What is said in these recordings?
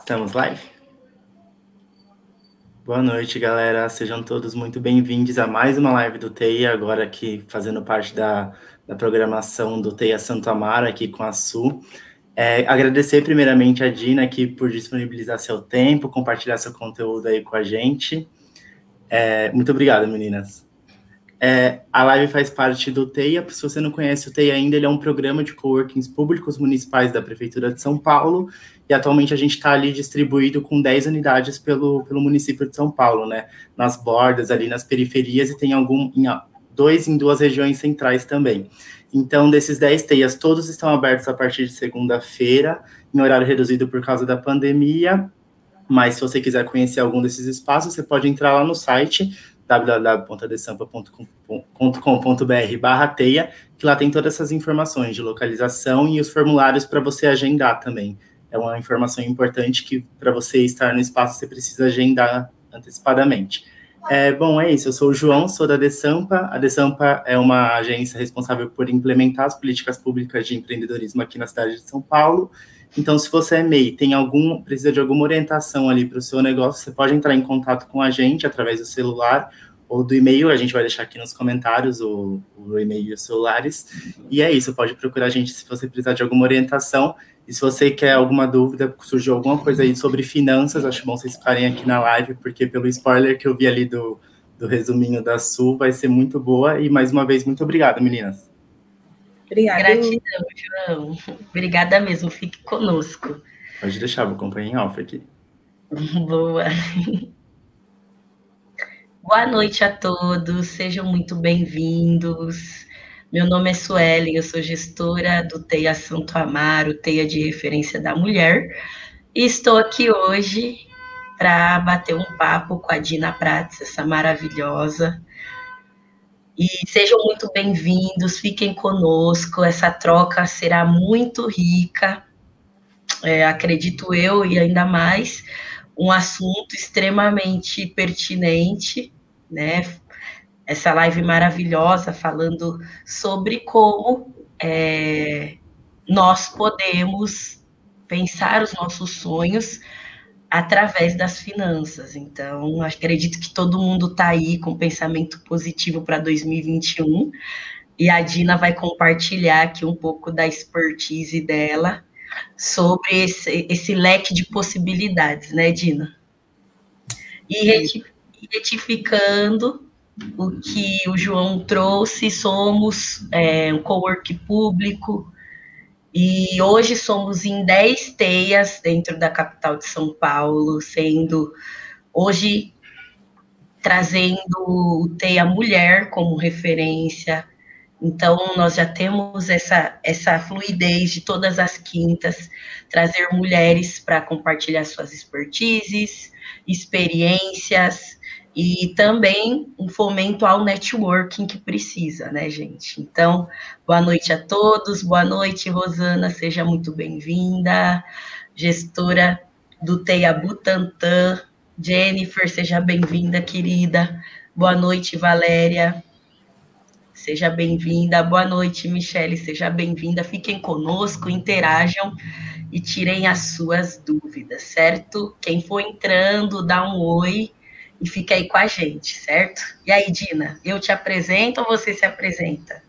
Estamos live? Boa noite, galera. Sejam todos muito bem-vindos a mais uma live do TEIA, agora aqui fazendo parte da programação do TEIA Santo Amaro, aqui com a Su. Agradecer primeiramente a Dina aqui por disponibilizar seu tempo, compartilhar seu conteúdo aí com a gente. Muito obrigado, meninas. A live faz parte do TEIA. Se você não conhece o TEIA ainda, ele é um programa de coworkings públicos municipais da Prefeitura de São Paulo, e atualmente a gente está ali distribuído com 10 unidades pelo município de São Paulo, né? Nas bordas, ali nas periferias, e tem dois em duas regiões centrais também. Então, desses 10 TEIAs, todos estão abertos a partir de segunda-feira, em horário reduzido por causa da pandemia, mas se você quiser conhecer algum desses espaços, você pode entrar lá no site www.adesampa.com.br/teia, que lá tem todas essas informações de localização e os formulários para você agendar também. É uma informação importante que, para você estar no espaço, você precisa agendar antecipadamente. Bom, é isso. Eu sou o João, sou da Adesampa. A Adesampa é uma agência responsável por implementar as políticas públicas de empreendedorismo aqui na cidade de São Paulo. Então, se você é MEI, precisa de alguma orientação ali para o seu negócio, você pode entrar em contato com a gente através do celular ou do e-mail. A gente vai deixar aqui nos comentários o e-mail e os celulares. E é isso, pode procurar a gente se você precisar de alguma orientação. E se você quer alguma dúvida, surgiu alguma coisa aí sobre finanças, acho bom vocês ficarem aqui na live, porque pelo spoiler que eu vi ali do resuminho da Su, vai ser muito boa. E mais uma vez, muito obrigado, meninas. Obrigada. Gratidão, João. Obrigada mesmo, fique conosco. Pode deixar, vou acompanhar em off aqui. Boa. Boa noite a todos, sejam muito bem-vindos. Meu nome é Suelen, eu sou gestora do TEIA Santo Amaro, TEIA de Referência da Mulher, e estou aqui hoje para bater um papo com a Dina Prates, essa maravilhosa. E sejam muito bem-vindos, fiquem conosco, essa troca será muito rica, acredito eu, e ainda mais um assunto extremamente pertinente, né? Essa live maravilhosa falando sobre como nós podemos pensar os nossos sonhos através das finanças. Então, acredito que todo mundo está aí com pensamento positivo para 2021, e a Dina vai compartilhar aqui um pouco da expertise dela sobre esse leque de possibilidades, né, Dina? E retificando o que o João trouxe, somos um cowork público, e hoje somos em 10 TEIAs dentro da capital de São Paulo, sendo hoje trazendo o TEIA Mulher como referência. Então, nós já temos essa fluidez de todas as quintas, trazer mulheres para compartilhar suas expertises, experiências, e também um fomento ao networking que precisa, né, gente? Então, boa noite a todos, boa noite, Rosana, seja muito bem-vinda, gestora do TEIA Butantã. Jennifer, seja bem-vinda, querida. Boa noite, Valéria. Seja bem-vinda. Boa noite, Michele. Seja bem-vinda. Fiquem conosco, interajam e tirem as suas dúvidas, certo? Quem for entrando, dá um oi e fica aí com a gente, certo? E aí, Dina, eu te apresento ou você se apresenta?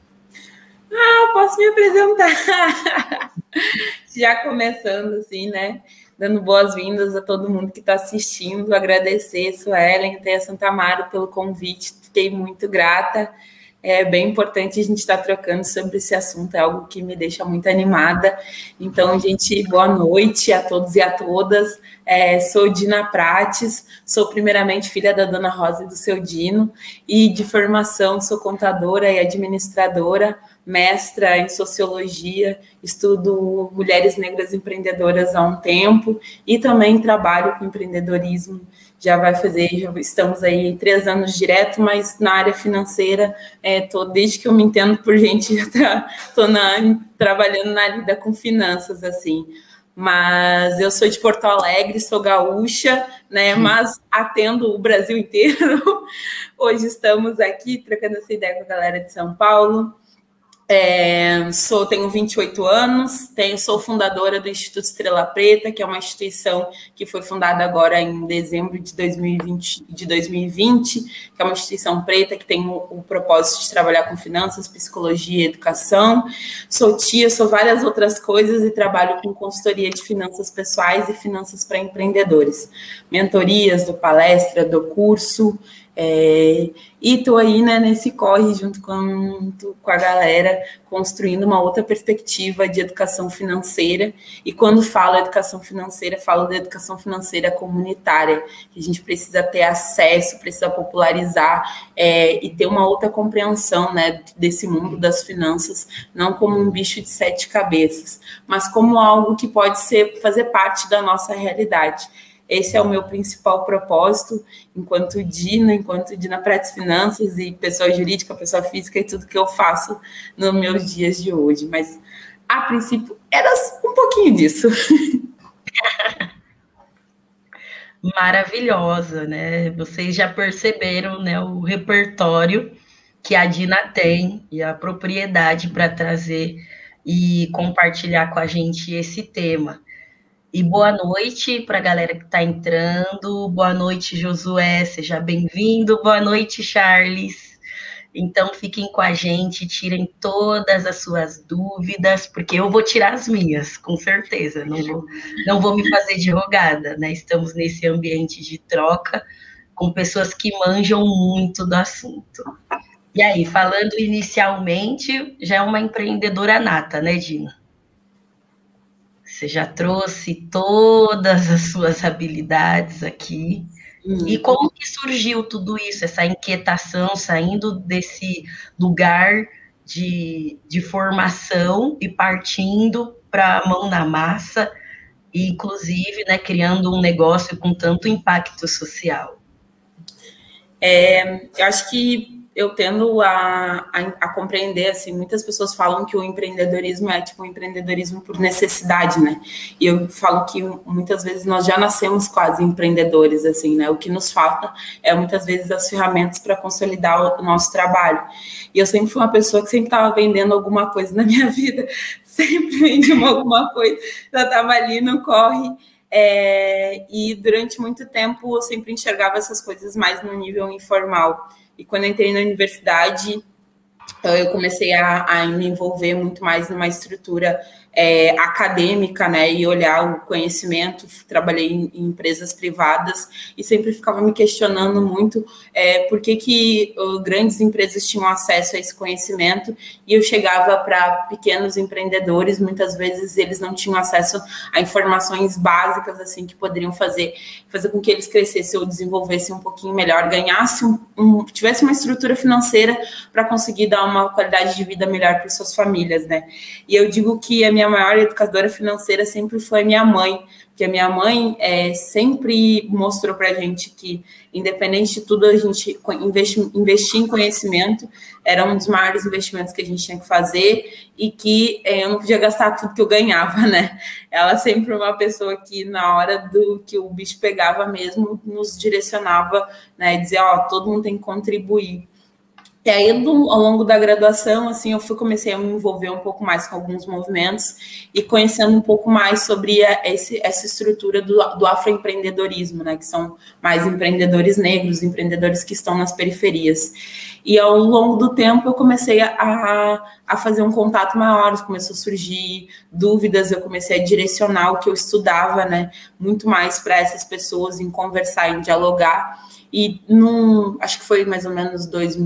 Posso me apresentar. Já começando assim, né? Dando boas-vindas a todo mundo que está assistindo. Agradecer, Suelen, TEIA Santo Amaro, pelo convite. Fiquei muito grata. É bem importante a gente estar trocando sobre esse assunto, é algo que me deixa muito animada. Então, gente, boa noite a todos e a todas. Sou Dina Prates, sou primeiramente filha da Dona Rosa e do seu Dino, e de formação sou contadora e administradora, mestra em sociologia, estudo mulheres negras empreendedoras há um tempo e também trabalho com empreendedorismo. Já estamos aí 3 anos direto, mas na área financeira, desde que eu me entendo por gente, já estou trabalhando na lida com finanças, assim. Mas eu sou de Porto Alegre, sou gaúcha, né? Mas atendo o Brasil inteiro. Hoje estamos aqui trocando essa ideia com a galera de São Paulo. Tenho 28 anos, sou fundadora do Instituto Estrela Preta, que é uma instituição que foi fundada agora em dezembro de 2020, que é uma instituição preta que tem o propósito de trabalhar com finanças, psicologia e educação. Sou tia, sou várias outras coisas e trabalho com consultoria de finanças pessoais e finanças para empreendedores. Mentorias, dou palestra, dou curso. E estou aí, né, nesse corre junto com a galera, construindo uma outra perspectiva de educação financeira. E quando falo educação financeira, falo da educação financeira comunitária, que a gente precisa ter acesso, precisa popularizar e ter uma outra compreensão, né, desse mundo das finanças, não como um bicho de 7 cabeças, mas como algo que pode fazer parte da nossa realidade. Esse é o meu principal propósito, enquanto Dina Prates Finanças e pessoa jurídica, pessoa física e tudo que eu faço nos meus dias de hoje. Mas, a princípio, era um pouquinho disso. Maravilhosa, né? Vocês já perceberam, né, o repertório que a Dina tem e a propriedade para trazer e compartilhar com a gente esse tema. E boa noite para a galera que está entrando. Boa noite, Josué, seja bem-vindo. Boa noite, Charles. Então, fiquem com a gente, tirem todas as suas dúvidas, porque eu vou tirar as minhas, com certeza. Não vou me fazer de rogada, né? Estamos nesse ambiente de troca com pessoas que manjam muito do assunto. E aí, falando inicialmente, já é uma empreendedora nata, né, Dina? Você já trouxe todas as suas habilidades aqui. E como que surgiu tudo isso, essa inquietação, saindo desse lugar de formação e partindo para a mão na massa, e inclusive, né, criando um negócio com tanto impacto social? Eu acho que eu tendo a compreender, assim, muitas pessoas falam que o empreendedorismo é tipo um empreendedorismo por necessidade, né? E eu falo que muitas vezes nós já nascemos quase empreendedores, assim, né? O que nos falta é muitas vezes as ferramentas para consolidar o nosso trabalho. E eu sempre fui uma pessoa que sempre estava vendendo alguma coisa na minha vida, sempre vendi alguma coisa, já estava ali no corre. E durante muito tempo eu sempre enxergava essas coisas mais no nível informal. E quando eu entrei na universidade, eu comecei a me envolver muito mais numa estrutura acadêmica, né, e olhar o conhecimento. Trabalhei em empresas privadas e sempre ficava me questionando muito por que grandes empresas tinham acesso a esse conhecimento e eu chegava para pequenos empreendedores, muitas vezes eles não tinham acesso a informações básicas assim que poderiam fazer com que eles crescessem ou desenvolvessem um pouquinho melhor, ganhassem tivesse uma estrutura financeira para conseguir dar uma qualidade de vida melhor para suas famílias, né? E eu digo que a minha maior educadora financeira sempre foi a minha mãe, porque a minha mãe sempre mostrou para a gente que, independente de tudo, a gente investir em conhecimento era um dos maiores investimentos que a gente tinha que fazer e que eu não podia gastar tudo que eu ganhava, né? Ela sempre foi uma pessoa que, na hora do que o bicho pegava mesmo, nos direcionava, né? Dizia, todo mundo tem que contribuir. E aí, ao longo da graduação, assim, comecei a me envolver um pouco mais com alguns movimentos e conhecendo um pouco mais sobre essa estrutura do afroempreendedorismo, né, que são mais empreendedores negros, empreendedores que estão nas periferias. E ao longo do tempo eu comecei a fazer um contato maior, começou a surgir dúvidas, eu comecei a direcionar o que eu estudava, né, muito mais para essas pessoas, em conversar, em dialogar. E acho que foi mais ou menos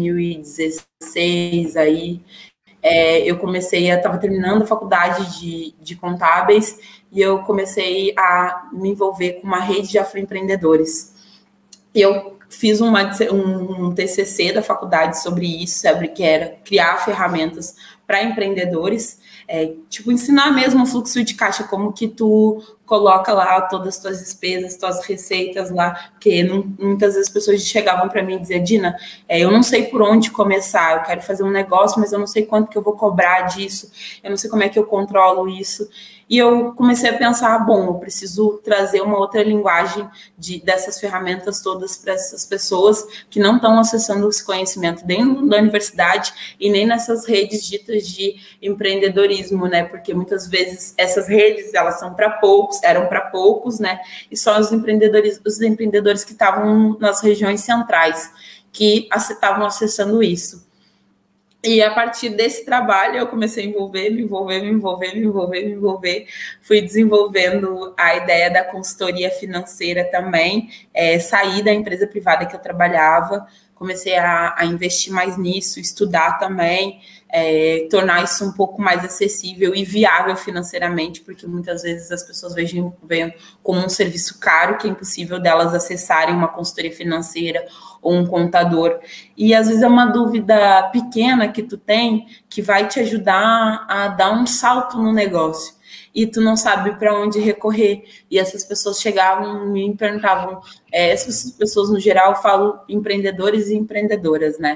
2016 aí, eu estava terminando a faculdade de contábeis e eu comecei a me envolver com uma rede de afroempreendedores. E eu fiz um TCC da faculdade sobre isso, que era criar ferramentas para empreendedores. Tipo, ensinar mesmo o fluxo de caixa, como que tu coloca lá todas as tuas despesas, tuas receitas lá, porque muitas vezes as pessoas chegavam para mim e diziam, Dina, eu não sei por onde começar, eu quero fazer um negócio, mas eu não sei quanto que eu vou cobrar disso, eu não sei como é que eu controlo isso. E eu comecei a pensar, bom, eu preciso trazer uma outra linguagem dessas ferramentas todas para essas pessoas que não estão acessando esse conhecimento dentro da universidade e nem nessas redes ditas de empreendedorismo, né? Porque muitas vezes essas redes, elas são para poucos, eram para poucos, né? E só os empreendedores que estavam nas regiões centrais que estavam acessando isso. E a partir desse trabalho eu comecei a me envolver. Fui desenvolvendo a ideia da consultoria financeira também, saí da empresa privada que eu trabalhava, comecei a investir mais nisso, estudar também, tornar isso um pouco mais acessível e viável financeiramente, porque muitas vezes as pessoas veem como um serviço caro, que é impossível delas acessarem uma consultoria financeira ou um contador. E às vezes é uma dúvida pequena que tu tem que vai te ajudar a dar um salto no negócio. E tu não sabe para onde recorrer. E essas pessoas chegavam e me perguntavam, essas pessoas no geral, eu falo empreendedores e empreendedoras, né?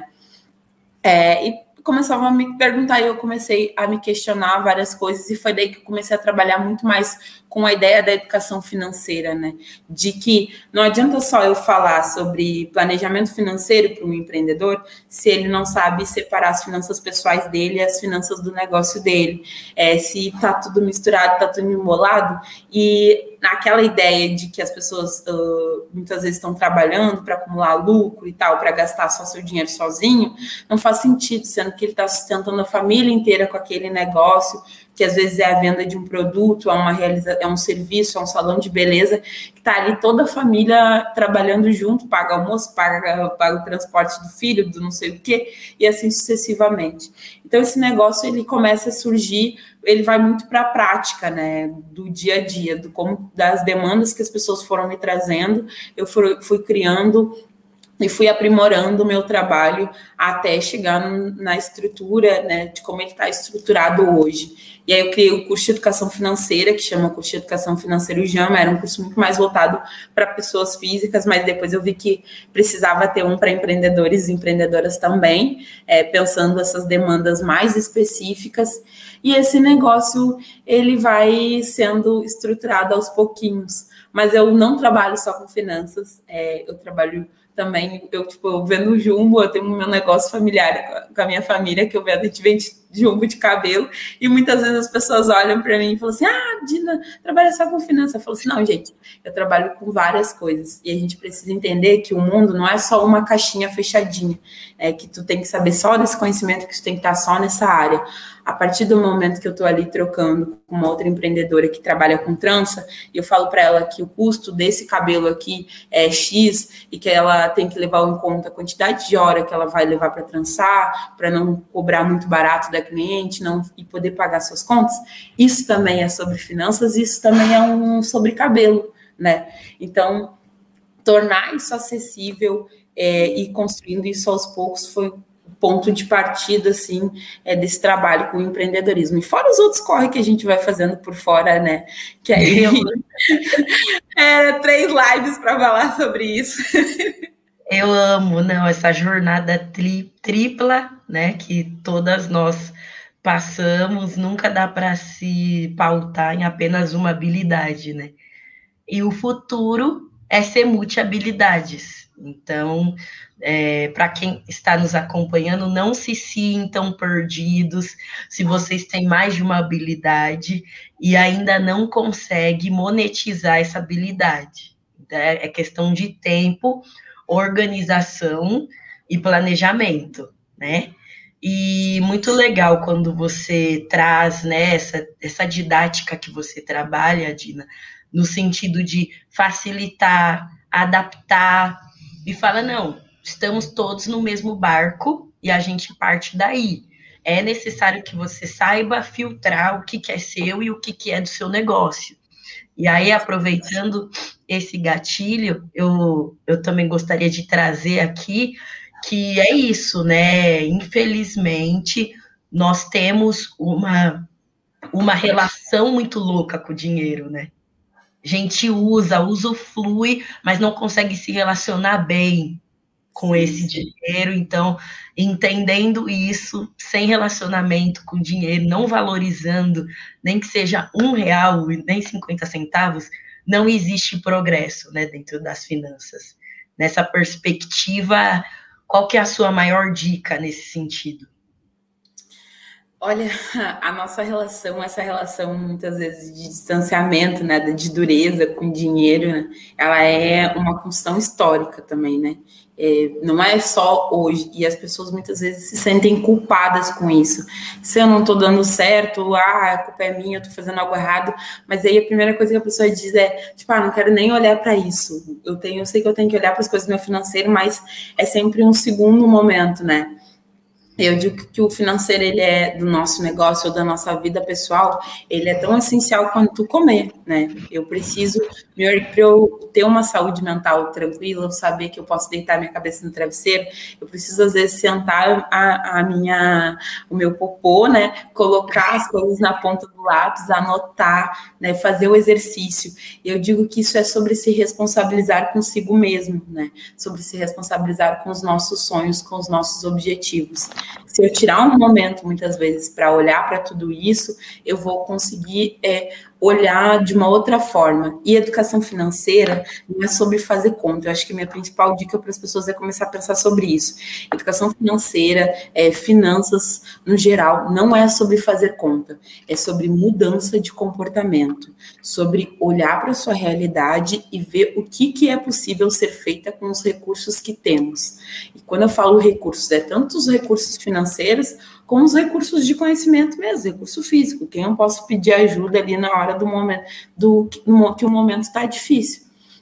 E começavam a me perguntar e eu comecei a me questionar várias coisas e foi daí que eu comecei a trabalhar muito mais com a ideia da educação financeira, né? De que não adianta só eu falar sobre planejamento financeiro para um empreendedor se ele não sabe separar as finanças pessoais dele e as finanças do negócio dele. Se tá tudo misturado, tá tudo embolado e naquela ideia de que as pessoas muitas vezes estão trabalhando para acumular lucro e tal, para gastar só seu dinheiro sozinho, não faz sentido, sendo que ele está sustentando a família inteira com aquele negócio, que às vezes é a venda de um produto, é um serviço, é um salão de beleza, que está ali toda a família trabalhando junto, paga almoço, paga o transporte do filho, do não sei o quê, e assim sucessivamente. Então, esse negócio, ele começa a surgir, ele vai muito para a prática, né, do dia a dia, das demandas que as pessoas foram me trazendo, eu fui criando e fui aprimorando o meu trabalho até chegar na estrutura, né, de como ele está estruturado hoje. E aí eu criei o curso de Educação Financeira, que chama curso de Educação Financeira UJAMA, era um curso muito mais voltado para pessoas físicas, mas depois eu vi que precisava ter um para empreendedores e empreendedoras também, pensando essas demandas mais específicas. E esse negócio, ele vai sendo estruturado aos pouquinhos. Mas eu não trabalho só com finanças, eu trabalho também, eu vendo jumbo, eu tenho um meu negócio familiar com a minha família, que a gente vende jumbo de cabelo, e muitas vezes as pessoas olham para mim e falam assim, Dina, trabalha só com finanças. Eu falo assim, não, gente, eu trabalho com várias coisas, e a gente precisa entender que o mundo não é só uma caixinha fechadinha, que tu tem que saber só desse conhecimento, que tu tem que estar só nessa área. A partir do momento que eu estou ali trocando com uma outra empreendedora que trabalha com trança, e eu falo para ela que o custo desse cabelo aqui é X e que ela tem que levar em conta a quantidade de hora que ela vai levar para trançar, para não cobrar muito barato da cliente e poder pagar suas contas, isso também é sobre finanças, isso também é sobre cabelo, né? Então, tornar isso acessível e construindo isso aos poucos foi ponto de partida, assim, desse trabalho com o empreendedorismo. E fora os outros corre que a gente vai fazendo por fora, né? Que aí 3 lives para falar sobre isso. Eu amo, essa jornada tripla, né? Que todas nós passamos, nunca dá para se pautar em apenas uma habilidade, né? E o futuro é ser multi-habilidades. Então, para quem está nos acompanhando, não se sintam perdidos se vocês têm mais de uma habilidade e ainda não conseguem monetizar essa habilidade. É questão de tempo, organização e planejamento, né? E muito legal quando você traz, né, essa didática que você trabalha, Dina, no sentido de facilitar, adaptar, e fala, não, estamos todos no mesmo barco e a gente parte daí. É necessário que você saiba filtrar o que é seu e o que é do seu negócio. E aí, aproveitando esse gatilho, eu também gostaria de trazer aqui que é isso, né? Infelizmente, nós temos uma uma relação muito louca com o dinheiro, né? A gente usufrui, mas não consegue se relacionar bem com esse dinheiro. Então, entendendo isso, sem relacionamento com dinheiro, não valorizando, nem que seja R$1, nem 50 centavos, não existe progresso, né, dentro das finanças. Nessa perspectiva, qual que é a sua maior dica nesse sentido? Olha, a nossa relação, essa relação muitas vezes de distanciamento, né, de dureza com dinheiro, né, ela é uma construção histórica também, né? Não é só hoje, e as pessoas muitas vezes se sentem culpadas com isso. Se eu não estou dando certo, a culpa é minha, eu estou fazendo algo errado, mas aí a primeira coisa que a pessoa diz é, tipo, não quero nem olhar para isso. Eu sei que eu tenho que olhar para as coisas do meu financeiro, mas é sempre um segundo momento, né? Eu digo que o financeiro, ele é do nosso negócio ou da nossa vida pessoal, ele é tão essencial quanto comer, né? Eu preciso, para eu ter uma saúde mental tranquila, eu saber que eu posso deitar minha cabeça no travesseiro, eu preciso, às vezes, sentar o meu popô, né? Colocar as coisas na ponta do lápis, anotar, né? Fazer o exercício. E eu digo que isso é sobre se responsabilizar consigo mesmo, né? Sobre se responsabilizar com os nossos sonhos, com os nossos objetivos. Se eu tirar um momento, muitas vezes, para olhar para tudo isso, eu vou conseguir olhar de uma outra forma. E educação financeira não é sobre fazer conta. Eu acho que a minha principal dica para as pessoas é começar a pensar sobre isso. Educação financeira, finanças no geral, não é sobre fazer conta. É sobre mudança de comportamento, sobre olhar para a sua realidade e ver o que é possível ser feita com os recursos que temos. E quando eu falo recursos, é tanto os recursos financeiros como os recursos de conhecimento mesmo, recurso físico. Quem eu posso pedir ajuda ali na hora do momento, que o momento está difícil.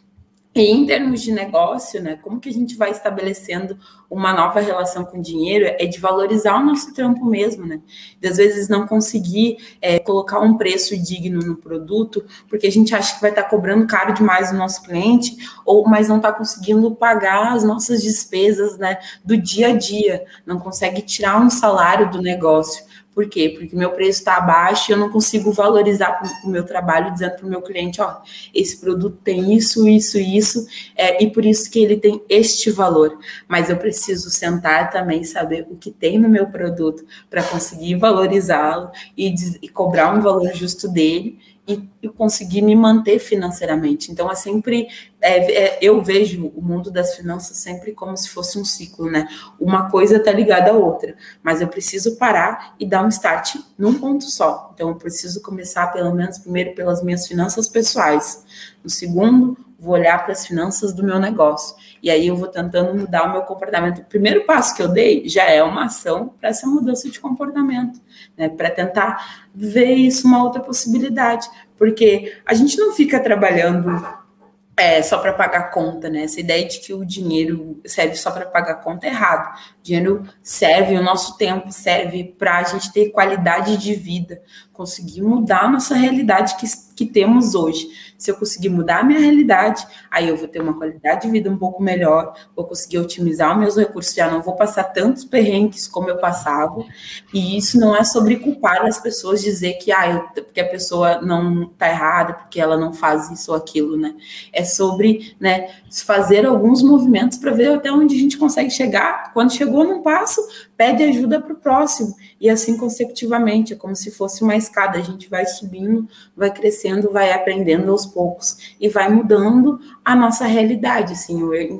E em termos de negócio, né, como que a gente vai estabelecendo uma nova relação com o dinheiro é de valorizar o nosso trampo mesmo, né? De, às vezes, não conseguir colocar um preço digno no produto, porque a gente acha que vai estar cobrando caro demais do nosso cliente, mas não está conseguindo pagar as nossas despesas, né, do dia a dia, não consegue tirar um salário do negócio. Por quê? Porque meu preço está abaixo e eu não consigo valorizar o meu trabalho dizendo para o meu cliente, ó, esse produto tem isso, isso, isso, e por isso que ele tem este valor. Mas eu preciso sentar também e saber o que tem no meu produto para conseguir valorizá-lo e cobrar um valor justo dele e conseguir me manter financeiramente. Então, é sempre... eu vejo o mundo das finanças sempre como se fosse um ciclo, né? Uma coisa está ligada à outra, mas eu preciso parar e dar um start num ponto só. Então, eu preciso começar, pelo menos, primeiro pelas minhas finanças pessoais. No segundo, vou olhar para as finanças do meu negócio. E aí eu vou tentando mudar o meu comportamento. O primeiro passo que eu dei já é uma ação para essa mudança de comportamento, né? Para tentar ver isso uma outra possibilidade. Porque a gente não fica trabalhando só para pagar conta, né? Essa ideia de que o dinheiro serve só para pagar conta é errado. O dinheiro serve, o nosso tempo serve para a gente ter qualidade de vida, conseguir mudar a nossa realidade que temos hoje. Se eu conseguir mudar a minha realidade, aí eu vou ter uma qualidade de vida um pouco melhor, vou conseguir otimizar os meus recursos, já não vou passar tantos perrengues como eu passava. E isso não é sobre culpar as pessoas, dizer que porque a pessoa não está errada, porque ela não faz isso ou aquilo, né? É sobre, né, fazer alguns movimentos para ver até onde a gente consegue chegar. Quando chegou num passo, pede ajuda para o próximo. E assim consecutivamente, é como se fosse uma escada. A gente vai subindo, vai crescendo, vai aprendendo aos poucos e vai mudando a nossa realidade. Assim,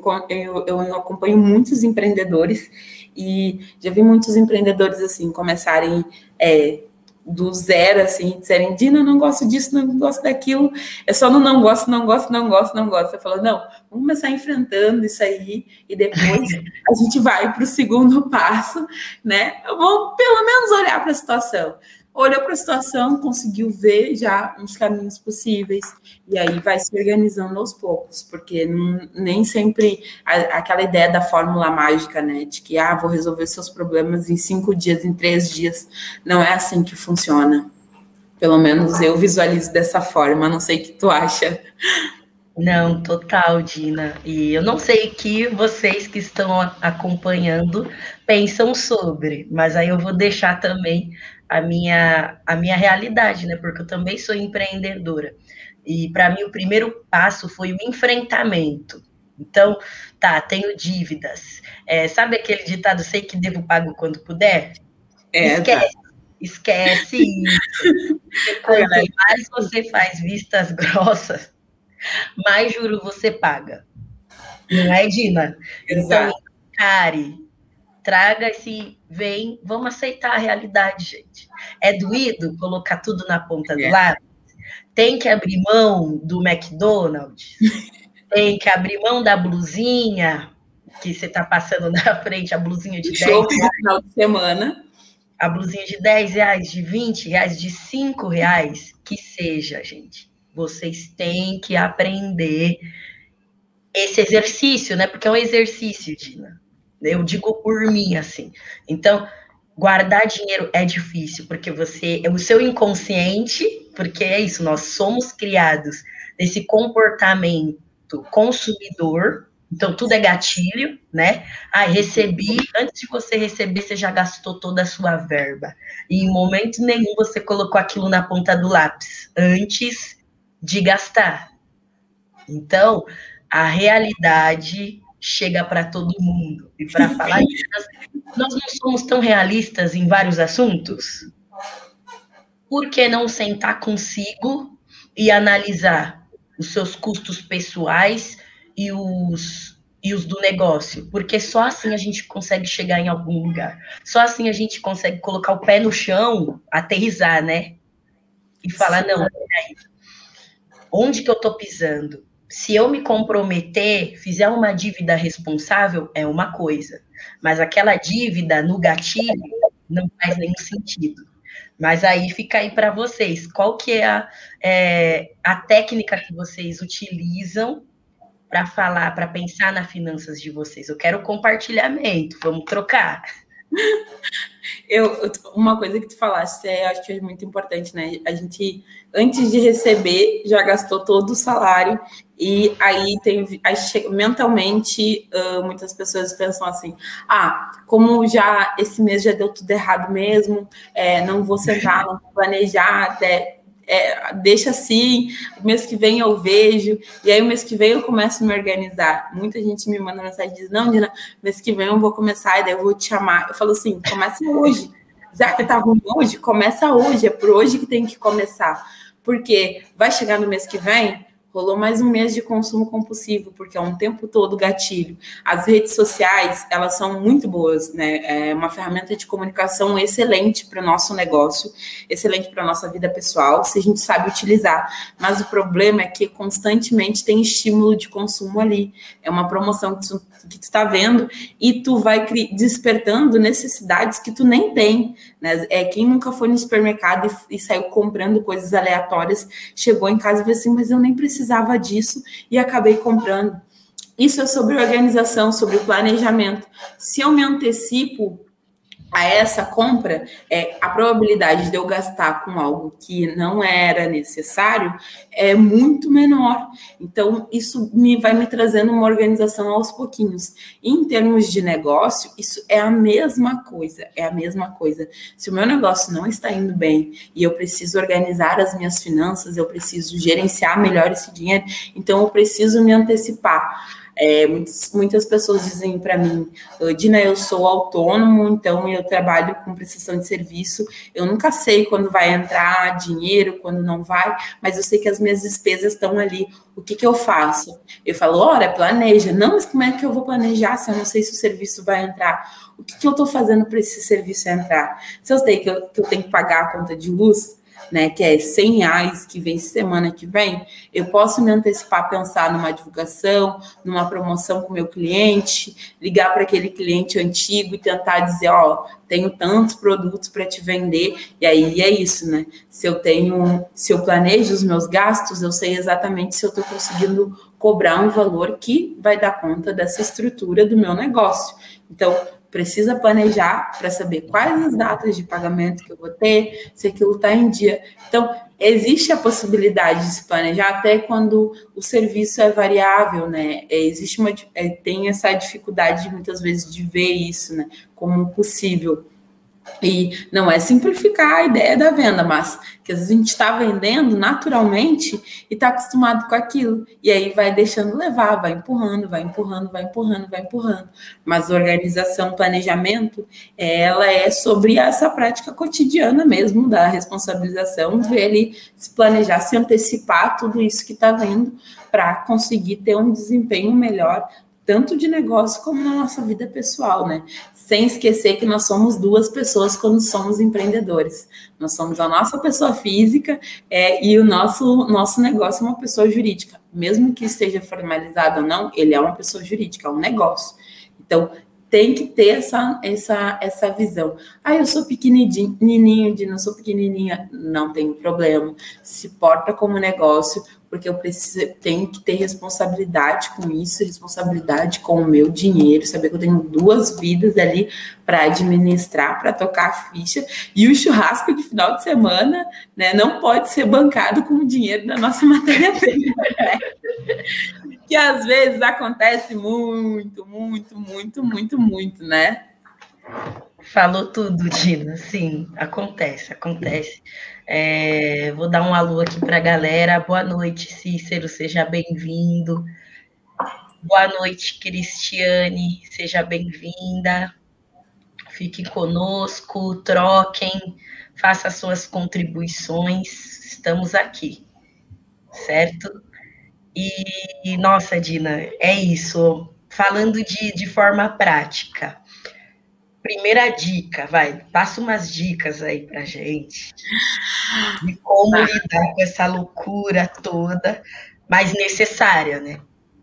eu acompanho muitos empreendedores e já vi muitos empreendedores assim começarem do zero, assim, disserem, Dina, não gosto disso, não gosto daquilo, é só no não gosto. Eu falo, não, vamos começar enfrentando isso aí, e depois a gente vai para o segundo passo, né? Vamos pelo menos olhar para a situação. Olhou para a situação, conseguiu ver já uns caminhos possíveis, e aí vai se organizando aos poucos, porque nem sempre aquela ideia da fórmula mágica, né, de que vou resolver seus problemas em 5 dias, em 3 dias, não é assim que funciona. Pelo menos eu visualizo dessa forma, não sei o que tu acha. Não, total, Dina. E eu não sei o que vocês que estão acompanhando pensam sobre, mas aí eu vou deixar também a minha realidade, né? Porque eu também sou empreendedora. E para mim o primeiro passo foi o enfrentamento. Então, tá, tenho dívidas. Sabe aquele ditado, sei que devo, pago quando puder? Esquece isso. Quanto mais você faz vistas grossas, mais juro você paga. Não é, Dina? Exato. Então, care, traga vem, vamos aceitar a realidade, gente. É doído colocar tudo na ponta do lápis? Tem que abrir mão do McDonald's? Tem que abrir mão da blusinha que você está passando na frente, a blusinha de 10 reais. No final de semana. A blusinha de 10 reais, de 20 reais, de 5 reais, que seja, gente. Vocês têm que aprender esse exercício, né? Porque é um exercício, Dina. Eu digo por mim, assim. Então, guardar dinheiro é difícil, porque o seu inconsciente, porque é isso, nós somos criados nesse comportamento consumidor, então tudo é gatilho, né? Recebi, antes de você receber, você já gastou toda a sua verba. E em momento nenhum você colocou aquilo na ponta do lápis, antes de gastar. Então, a realidade chega para todo mundo. E para falar isso, nós não somos tão realistas em vários assuntos? Por que não sentar consigo e analisar os seus custos pessoais e os do negócio? Porque só assim a gente consegue chegar em algum lugar. Só assim a gente consegue colocar o pé no chão, aterrissar, né? E falar, não, peraí, onde que eu tô pisando? Se eu me comprometer, fizer uma dívida responsável, é uma coisa. Mas aquela dívida no gatilho não faz nenhum sentido. Mas aí fica aí para vocês. Qual que é a técnica que vocês utilizam para falar, para pensar nas finanças de vocês? Eu quero compartilhamento, vamos trocar. Uma coisa que tu falaste, acho que é muito importante, né? A gente, antes de receber, já gastou todo o salário, e aí mentalmente, muitas pessoas pensam assim, como já esse mês já deu tudo errado mesmo, não vou sentar, não vou planejar, deixa assim, o mês que vem eu vejo, e aí o mês que vem eu começo a me organizar. Muita gente me manda mensagem e diz, não, Dina, mês que vem eu vou começar, e daí eu vou te chamar. Eu falo assim, começa hoje. Já que tá ruim hoje, começa hoje, é por hoje que tem que começar. Porque vai chegar no mês que vem, rolou mais um mês de consumo compulsivo, porque é um tempo todo gatilho. As redes sociais, elas são muito boas, né? É uma ferramenta de comunicação excelente para o nosso negócio, excelente para a nossa vida pessoal, se a gente sabe utilizar. Mas o problema é que constantemente tem estímulo de consumo ali. É uma promoção que tu está vendo e tu vai despertando necessidades que tu nem tem, né? Quem nunca foi no supermercado e saiu comprando coisas aleatórias, chegou em casa e falou assim, mas eu nem precisava disso e acabei comprando. Isso é sobre organização, sobre planejamento. Se eu me antecipo a essa compra, a probabilidade de eu gastar com algo que não era necessário é muito menor. Então, isso vai me trazendo uma organização aos pouquinhos. Em termos de negócio, isso é a mesma coisa, Se o meu negócio não está indo bem e eu preciso organizar as minhas finanças, eu preciso gerenciar melhor esse dinheiro, então eu preciso me antecipar. Muitas pessoas dizem para mim, Dina, eu sou autônomo, então eu trabalho com prestação de serviço, eu nunca sei quando vai entrar dinheiro, quando não vai, mas eu sei que as minhas despesas estão ali, o que eu faço? Eu falo, ora, planeja. Não, mas como é que eu vou planejar se eu não sei se o serviço vai entrar? O que eu estou fazendo para esse serviço entrar? Se eu sei que eu tenho que pagar a conta de luz, né, que é R$100 que vem semana que vem, eu posso me antecipar, pensar numa divulgação, numa promoção com o meu cliente, ligar para aquele cliente antigo e tentar dizer, tenho tantos produtos para te vender, e aí é isso, né? Se eu planejo os meus gastos, eu sei exatamente se eu estou conseguindo cobrar um valor que vai dar conta dessa estrutura do meu negócio. Então, precisa planejar para saber quais as datas de pagamento que eu vou ter, se aquilo está em dia. Então, existe a possibilidade de se planejar até quando o serviço é variável, né? Tem essa dificuldade, muitas vezes, de ver isso, né, como possível. E não é simplificar a ideia da venda, mas que às vezes a gente está vendendo naturalmente e está acostumado com aquilo. E aí vai deixando levar, vai empurrando, vai empurrando, vai empurrando, vai empurrando. Mas organização, planejamento, ela é sobre essa prática cotidiana mesmo da responsabilização, ver ali, se planejar, se antecipar tudo isso que está vindo para conseguir ter um desempenho melhor, tanto de negócio como na nossa vida pessoal, né? Sem esquecer que nós somos duas pessoas quando somos empreendedores. Nós somos a nossa pessoa física e o nosso negócio é uma pessoa jurídica. Mesmo que esteja formalizado ou não, ele é uma pessoa jurídica, é um negócio. Então, tem que ter essa visão. Eu sou pequenininho, não sou pequenininha, não tem problema. Se porta como negócio, porque eu tenho que ter responsabilidade com isso, responsabilidade com o meu dinheiro, saber que eu tenho 2 vidas ali para administrar, para tocar a ficha, e o churrasco de final de semana, né, não pode ser bancado com o dinheiro da nossa matéria-prima, né? Que às vezes acontece muito, né? Falou tudo, Dina. Sim, acontece. Vou dar um alô aqui para a galera. Boa noite, Cícero, seja bem-vindo. Boa noite, Cristiane, seja bem-vinda. Fique conosco, troquem, faça suas contribuições. Estamos aqui, certo? E, nossa, Dina, é isso. Falando de forma prática. Primeira dica, passa umas dicas aí pra gente de como lidar com essa loucura toda, mas necessária, né?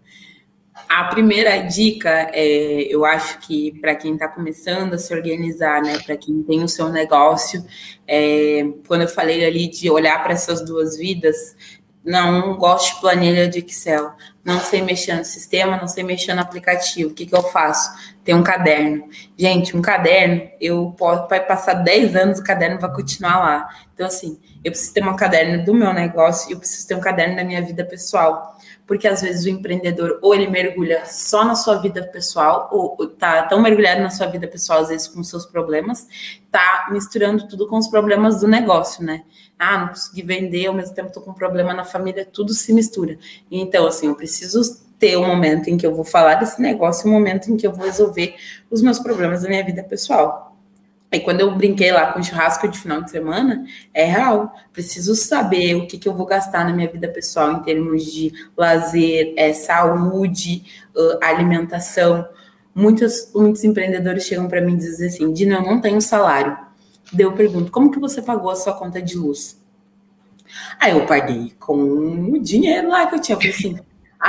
A primeira dica, eu acho que para quem está começando a se organizar, né, para quem tem o seu negócio, quando eu falei ali de olhar para essas 2 vidas, não gosto de planilha de Excel, não sei mexer no sistema, não sei mexer no aplicativo. O que eu faço? Tem um caderno. Gente, um caderno, vai passar 10 anos, o caderno vai continuar lá. Então, assim, eu preciso ter um caderno do meu negócio e eu preciso ter um caderno da minha vida pessoal. Porque, às vezes, o empreendedor, ou ele mergulha só na sua vida pessoal, ou tá tão mergulhado na sua vida pessoal, às vezes, com os seus problemas, tá misturando tudo com os problemas do negócio, né? Não consegui vender, ao mesmo tempo tô com um problema na família, tudo se mistura. Então, assim, eu preciso ter um momento em que eu vou falar desse negócio, um momento em que eu vou resolver os meus problemas da minha vida pessoal. E quando eu brinquei lá com o churrasco de final de semana, é real. Preciso saber o que eu vou gastar na minha vida pessoal em termos de lazer, saúde, alimentação. Muitos empreendedores chegam para mim e dizem assim, Dina, eu não tenho salário. Daí eu pergunto, como que você pagou a sua conta de luz? Eu paguei com o dinheiro lá que eu tinha. Eu falei assim,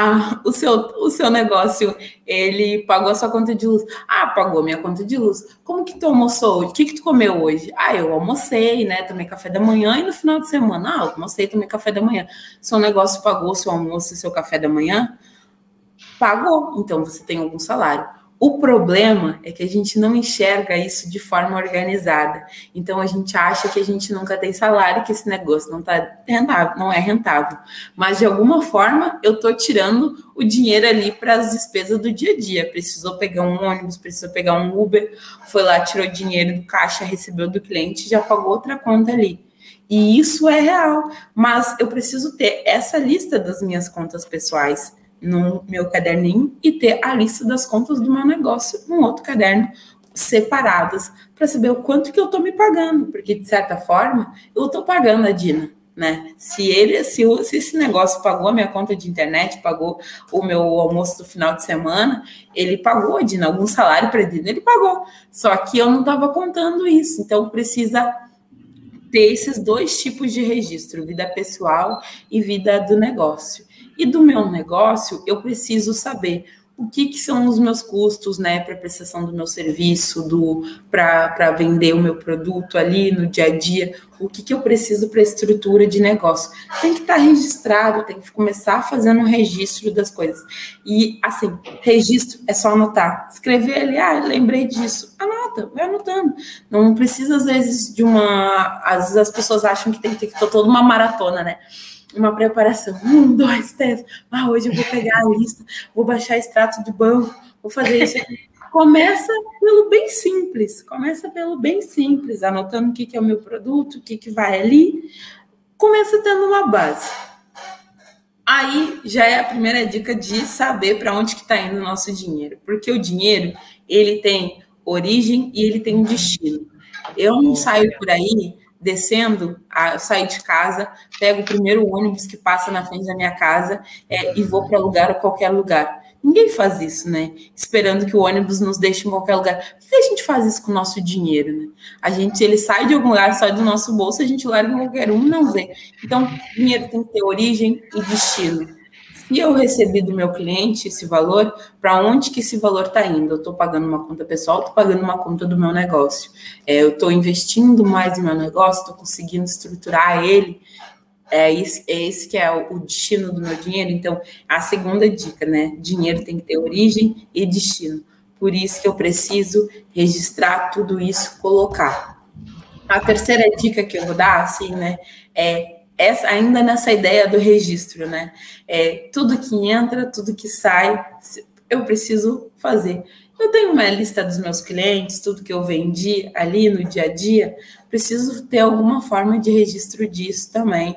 o seu negócio, ele pagou a sua conta de luz. Pagou minha conta de luz. Como que tu almoçou hoje? O que tu comeu hoje? Eu almocei, né? Tomei café da manhã e no final de semana, eu almocei, tomei café da manhã. Seu negócio pagou seu almoço e seu café da manhã? Pagou. Então, você tem algum salário. O problema é que a gente não enxerga isso de forma organizada. Então, a gente acha que a gente nunca tem salário, que esse negócio não é rentável. Mas, de alguma forma, eu estou tirando o dinheiro ali para as despesas do dia a dia. Precisou pegar um ônibus, precisou pegar um Uber, foi lá, tirou dinheiro do caixa, recebeu do cliente, já pagou outra conta ali. E isso é real. Mas eu preciso ter essa lista das minhas contas pessoais no meu caderninho e ter a lista das contas do meu negócio num outro caderno, separadas, para saber o quanto que eu estou me pagando, porque, de certa forma, eu estou pagando a Dina, né? Se esse negócio pagou a minha conta de internet, pagou o meu almoço do final de semana, ele pagou a Dina, algum salário para a Dina, ele pagou. Só que eu não estava contando isso, então precisa ter esses 2 tipos de registro, vida pessoal e vida do negócio. E do meu negócio, eu preciso saber o que são os meus custos, né, para prestação do meu serviço, para vender o meu produto ali no dia a dia, o que eu preciso para a estrutura de negócio. Tem que estar registrado, tem que começar fazendo um registro das coisas. E, assim, registro é só anotar. Escrever ali, lembrei disso. Anota, vai anotando. Não precisa, às vezes, Às vezes as pessoas acham que tem que ter toda uma maratona, né? Uma preparação, 1, 2, 3, hoje eu vou pegar a lista, vou baixar extrato do banco, vou fazer isso aqui. Começa pelo bem simples, anotando o que é o meu produto, o que vai ali, começa tendo uma base. Aí já é a primeira dica de saber para onde que está indo o nosso dinheiro, porque o dinheiro, ele tem origem e ele tem um destino. Eu não saio por aí descendo, eu saio de casa, pego o primeiro ônibus que passa na frente da minha casa e vou para qualquer lugar. Ninguém faz isso, né? Esperando que o ônibus nos deixe em qualquer lugar. Por que a gente faz isso com o nosso dinheiro, né? Ele sai de algum lugar, sai do nosso bolso, a gente larga em qualquer um, não vê. Então, dinheiro tem que ter origem e destino. Se eu recebi do meu cliente esse valor, para onde que esse valor está indo? Eu estou pagando uma conta pessoal, estou pagando uma conta do meu negócio. Eu estou investindo mais no meu negócio, estou conseguindo estruturar ele. Esse que é o destino do meu dinheiro. Então, a segunda dica, né? Dinheiro tem que ter origem e destino. Por isso que eu preciso registrar tudo isso, colocar. A terceira dica que eu vou dar, assim, né? Ainda nessa ideia do registro, né? Tudo que entra, tudo que sai, eu preciso fazer. Eu tenho uma lista dos meus clientes, tudo que eu vendi ali no dia a dia, preciso ter alguma forma de registro disso também.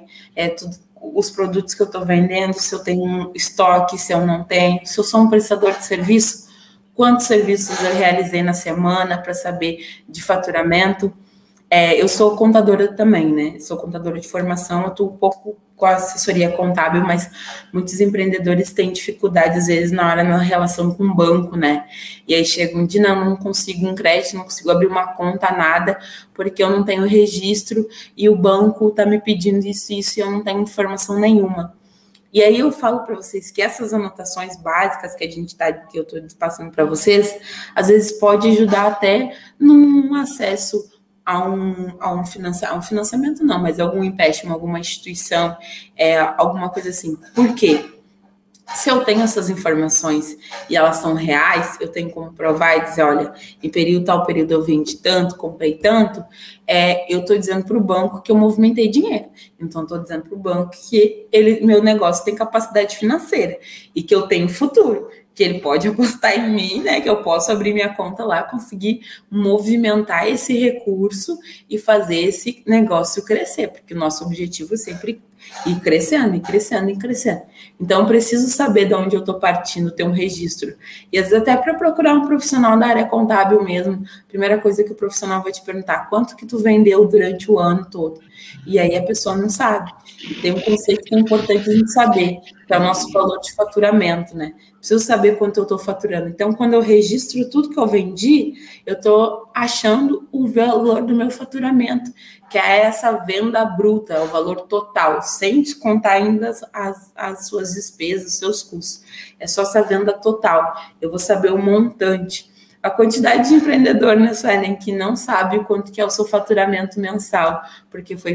Os produtos que eu estou vendendo, se eu tenho um estoque, se eu não tenho, se eu sou um prestador de serviço, quantos serviços eu realizei na semana para saber de faturamento. Eu sou contadora também, né? Sou contadora de formação, eu estou um pouco com a assessoria contábil, mas muitos empreendedores têm dificuldade, às vezes, na relação com o banco, né? E aí chegam de, não consigo um crédito, não consigo abrir uma conta, nada, porque eu não tenho registro e o banco está me pedindo isso e eu não tenho informação nenhuma. E aí eu falo para vocês que essas anotações básicas que eu estou passando para vocês, às vezes pode ajudar até num acesso a um financiamento não, mas algum empréstimo, alguma instituição, alguma coisa assim. Por quê? Se eu tenho essas informações e elas são reais, eu tenho como provar e dizer, olha, em tal período eu vendi tanto, comprei tanto, eu estou dizendo para o banco que eu movimentei dinheiro. Então, estou dizendo para o banco que meu negócio tem capacidade financeira e que eu tenho futuro, que ele pode apostar em mim, né? Que eu posso abrir minha conta lá, conseguir movimentar esse recurso e fazer esse negócio crescer, porque o nosso objetivo é sempre ir crescendo, e crescendo, e crescendo. Então, eu preciso saber de onde eu estou partindo, ter um registro. E às vezes até para procurar um profissional da área contábil mesmo, a primeira coisa que o profissional vai te perguntar, quanto que tu vendeu durante o ano todo? E aí a pessoa não sabe. E tem um conceito que é importante a gente saber, que é o nosso valor de faturamento, né? Preciso saber quanto eu estou faturando. Então, quando eu registro tudo que eu vendi, eu estou achando o valor do meu faturamento, que é essa venda bruta, o valor total, sem descontar ainda as suas despesas, os seus custos. É só essa venda total. Eu vou saber o montante. A quantidade de empreendedor, né, Suelen, que não sabe o quanto que é o seu faturamento mensal, porque foi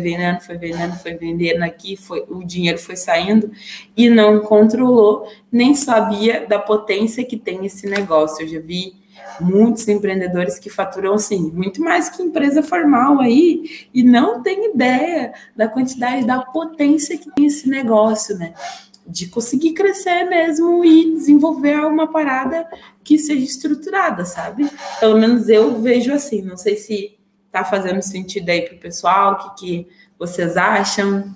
vendendo aqui, o dinheiro foi saindo e não controlou, nem sabia da potência que tem esse negócio. Eu já vi muitos empreendedores que faturam, assim, muito mais que empresa formal aí e não tem ideia da quantidade, da potência que tem esse negócio, né? De conseguir crescer mesmo e desenvolver uma parada que seja estruturada, sabe? Pelo menos eu vejo assim, não sei se tá fazendo sentido aí pro pessoal, o que vocês acham?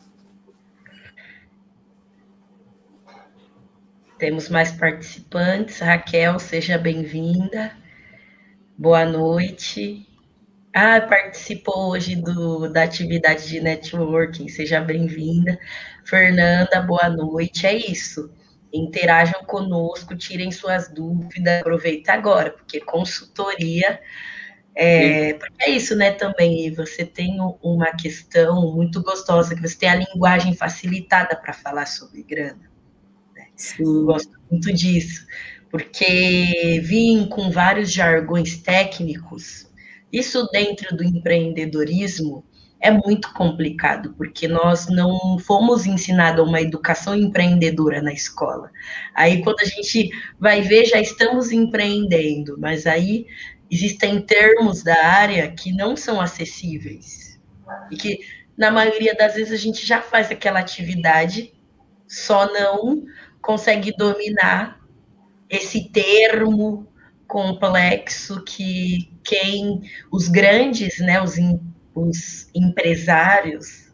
Temos mais participantes. Raquel, seja bem-vinda. Boa noite. Participou hoje da atividade de networking, seja bem-vinda. Fernanda, boa noite. É isso. Interajam conosco, tirem suas dúvidas, aproveita agora, porque consultoria porque é isso, né, também, você tem uma questão muito gostosa, que você tem a linguagem facilitada para falar sobre grana. Né? Eu gosto muito disso, porque vim com vários jargões técnicos. Isso dentro do empreendedorismo é muito complicado, porque nós não fomos ensinados uma educação empreendedora na escola. Aí, quando a gente vai ver, já estamos empreendendo, mas aí existem termos da área que não são acessíveis. E que, na maioria das vezes, a gente já faz aquela atividade, só não consegue dominar esse termo, complexo que os grandes, né, os empresários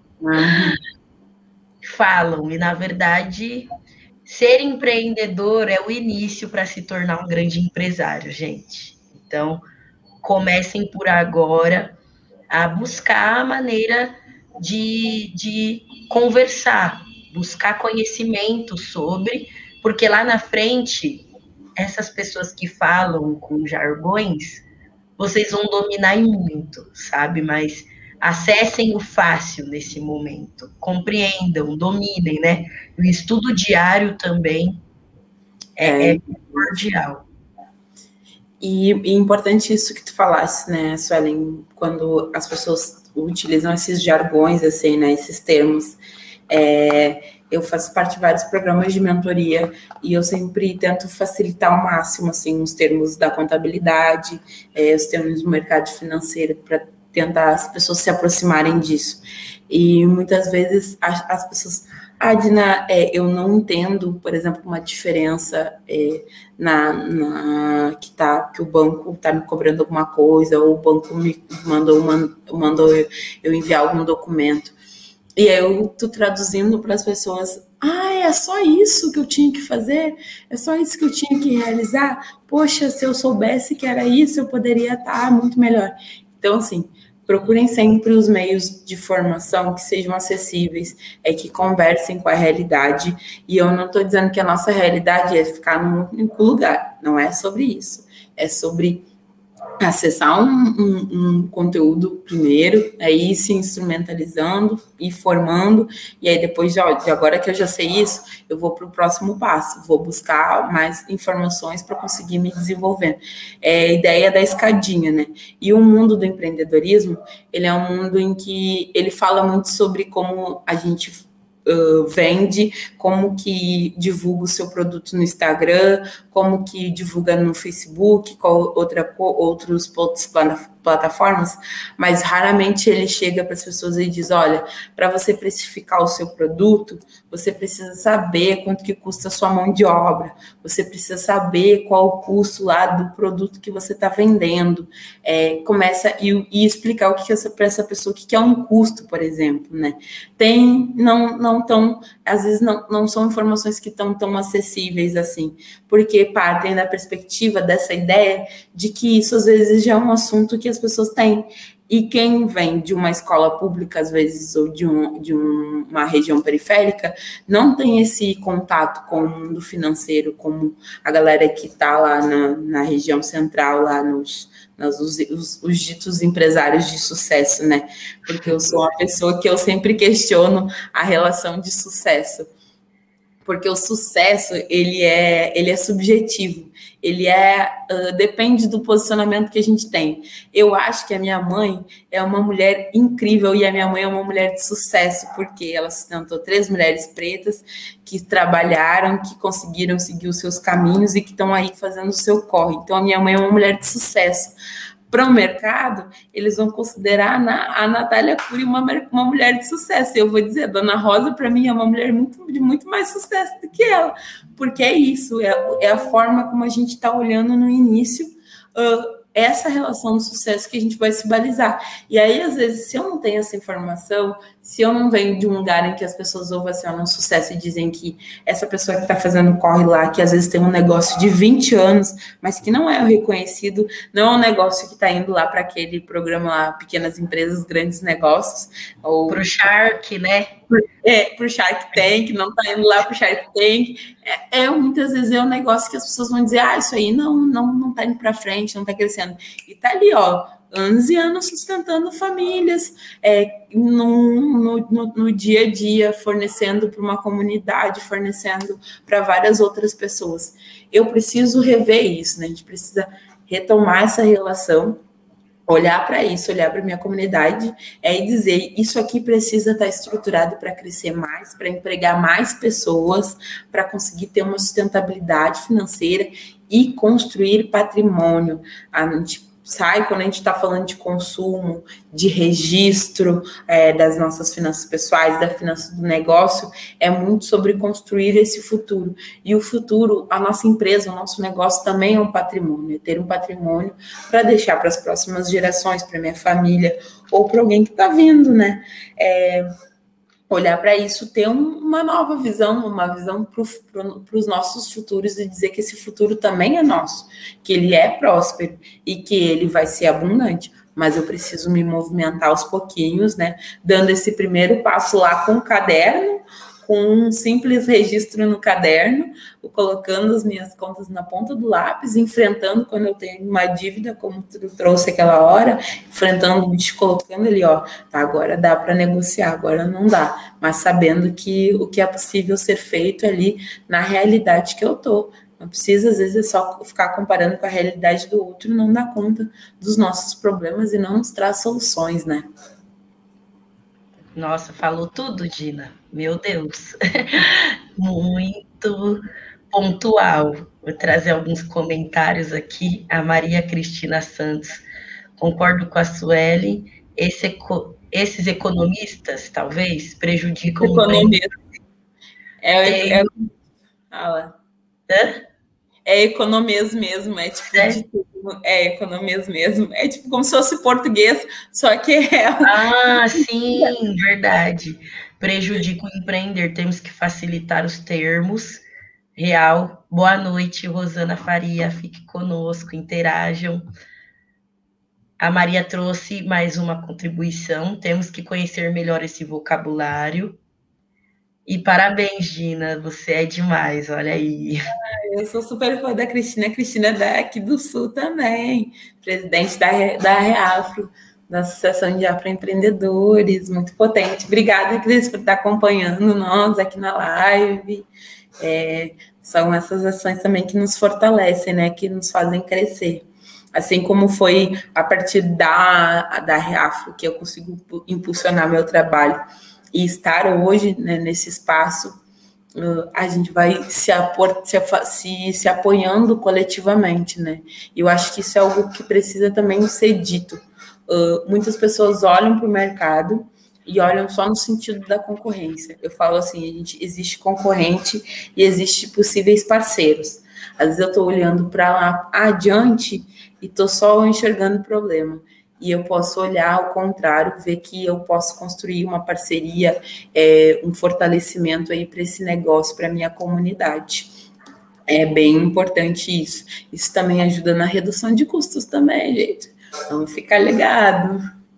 falam, e na verdade ser empreendedor é o início para se tornar um grande empresário, gente. Então, comecem por agora a buscar a maneira de conversar, buscar conhecimento sobre, porque lá na frente, essas pessoas que falam com jargões, vocês vão dominar em muito, sabe? Mas acessem o fácil nesse momento, compreendam, dominem, né? O estudo diário também é primordial. E importante isso que tu falasse, né, Suelen, quando as pessoas utilizam esses jargões, assim, né, esses termos. Eu faço parte de vários programas de mentoria e eu sempre tento facilitar ao máximo, assim, os termos da contabilidade, os termos do mercado financeiro, para tentar as pessoas se aproximarem disso. E muitas vezes as pessoas... Dina, eu não entendo, por exemplo, uma diferença que o banco está me cobrando alguma coisa, ou o banco me mandou eu enviar algum documento. E aí eu tô traduzindo para as pessoas, é só isso que eu tinha que fazer? É só isso que eu tinha que realizar? Poxa, se eu soubesse que era isso, eu poderia estar muito melhor. Então, assim, procurem sempre os meios de formação que sejam acessíveis, que conversem com a realidade. E eu não estou dizendo que a nossa realidade é ficar num único lugar. Não é sobre isso. É sobre acessar um conteúdo primeiro, aí se instrumentalizando e formando, e aí depois, de agora que eu já sei isso, eu vou para o próximo passo, vou buscar mais informações para conseguir me desenvolver. É a ideia da escadinha, né? E o mundo do empreendedorismo, ele é um mundo em que ele fala muito sobre como a gente vende, como que divulga o seu produto no Instagram, como que divulga no Facebook, outros plataformas, mas raramente ele chega para as pessoas e diz, olha, para você precificar o seu produto, você precisa saber quanto que custa a sua mão de obra, você precisa saber qual o custo lá do produto que você está vendendo, começa e explicar o que é para essa pessoa, o que é um custo, por exemplo, né? Às vezes não são informações que estão tão acessíveis assim, porque partem da perspectiva dessa ideia de que isso às vezes já é um assunto que as pessoas têm. E quem vem de uma escola pública, às vezes, ou de uma região periférica, não tem esse contato com o mundo financeiro, como a galera que está lá na região central, lá os ditos empresários de sucesso, né? Porque eu sou uma pessoa que eu sempre questiono a relação de sucesso. Porque o sucesso, ele é subjetivo, depende do posicionamento que a gente tem. Eu acho que a minha mãe é uma mulher incrível e a minha mãe é uma mulher de sucesso, porque ela sustentou 3 mulheres pretas que trabalharam, que conseguiram seguir os seus caminhos e que estão aí fazendo o seu corre. Então, a minha mãe é uma mulher de sucesso. Para o mercado, eles vão considerar a Natália Cury uma mulher de sucesso. Eu vou dizer, a Dona Rosa, para mim, é uma mulher de muito mais sucesso do que ela. Porque é isso, é a forma como a gente está olhando no início essa relação de sucesso que a gente vai se balizar. E aí, às vezes, se eu não tenho essa informação, se eu não venho de um lugar em que as pessoas ovacionam sucesso e dizem que essa pessoa que está fazendo corre lá, que às vezes tem um negócio de 20 anos, mas que não é reconhecido, não é um negócio que está indo lá para aquele programa lá, Pequenas Empresas, Grandes Negócios. Para o Shark, né? Para o Shark Tank, não está indo lá para o Shark Tank. Muitas vezes é um negócio que as pessoas vão dizer, isso aí não está indo para frente, não está crescendo. E está ali, anos e anos sustentando famílias, no dia a dia, fornecendo para uma comunidade, fornecendo para várias outras pessoas. Eu preciso rever isso, né? A gente precisa retomar essa relação, olhar para isso, olhar para a minha comunidade e dizer, isso aqui precisa estar estruturado para crescer mais, para empregar mais pessoas, para conseguir ter uma sustentabilidade financeira e construir patrimônio. A gente sai, quando a gente está falando de consumo, de registro das nossas finanças pessoais, da finança do negócio, é muito sobre construir esse futuro. E o futuro, a nossa empresa, o nosso negócio também é um patrimônio, é ter um patrimônio para deixar para as próximas gerações, para minha família, ou para alguém que está vindo, né? Olhar para isso, ter uma nova visão, uma visão para os nossos futuros e dizer que esse futuro também é nosso, que ele é próspero e que ele vai ser abundante, mas eu preciso me movimentar aos pouquinhos, né? Dando esse primeiro passo lá com o caderno, com um simples registro no caderno, colocando as minhas contas na ponta do lápis, enfrentando quando eu tenho uma dívida, como tu trouxe aquela hora, enfrentando, colocando ali, ó, tá, agora dá para negociar, agora não dá, mas sabendo que o que é possível ser feito ali na realidade que eu tô. Não precisa, às vezes, é só ficar comparando com a realidade do outro e não dar conta dos nossos problemas e não nos traz soluções, né? Nossa, falou tudo, Dina. Meu Deus. Muito pontual. Vou trazer alguns comentários aqui. A Maria Cristina Santos. Concordo com a Sueli. Esses economistas, talvez, prejudicam... Economia. É economias mesmo, é tipo de tudo, economias mesmo, é tipo como se fosse português, só que sim, verdade. Prejudica o empreender, temos que facilitar os termos. Real. Boa noite, Rosana Faria, fique conosco, interajam. A Maria trouxe mais uma contribuição, temos que conhecer melhor esse vocabulário. E parabéns, Dina, você é demais, olha aí. Eu sou super fã da Cristina, a Cristina é daqui do Sul também, presidente da Reafro, da Associação de Afroempreendedores, muito potente. Obrigada, Cris, por estar acompanhando nós aqui na live. São essas ações também que nos fortalecem, né, que nos fazem crescer. Assim como foi a partir da Reafro que eu consigo impulsionar meu trabalho e estar hoje, né, nesse espaço, a gente vai se apoiando coletivamente, né? E eu acho que isso é algo que precisa também ser dito. Muitas pessoas olham para o mercado e olham só no sentido da concorrência. Eu falo assim, existe concorrente e existe possíveis parceiros. Às vezes eu estou olhando para lá adiante e estou só enxergando o problema. E eu posso olhar ao contrário, ver que eu posso construir uma parceria, um fortalecimento aí para esse negócio, para a minha comunidade. É bem importante isso. Isso também ajuda na redução de custos também, gente. Vamos ficar ligado.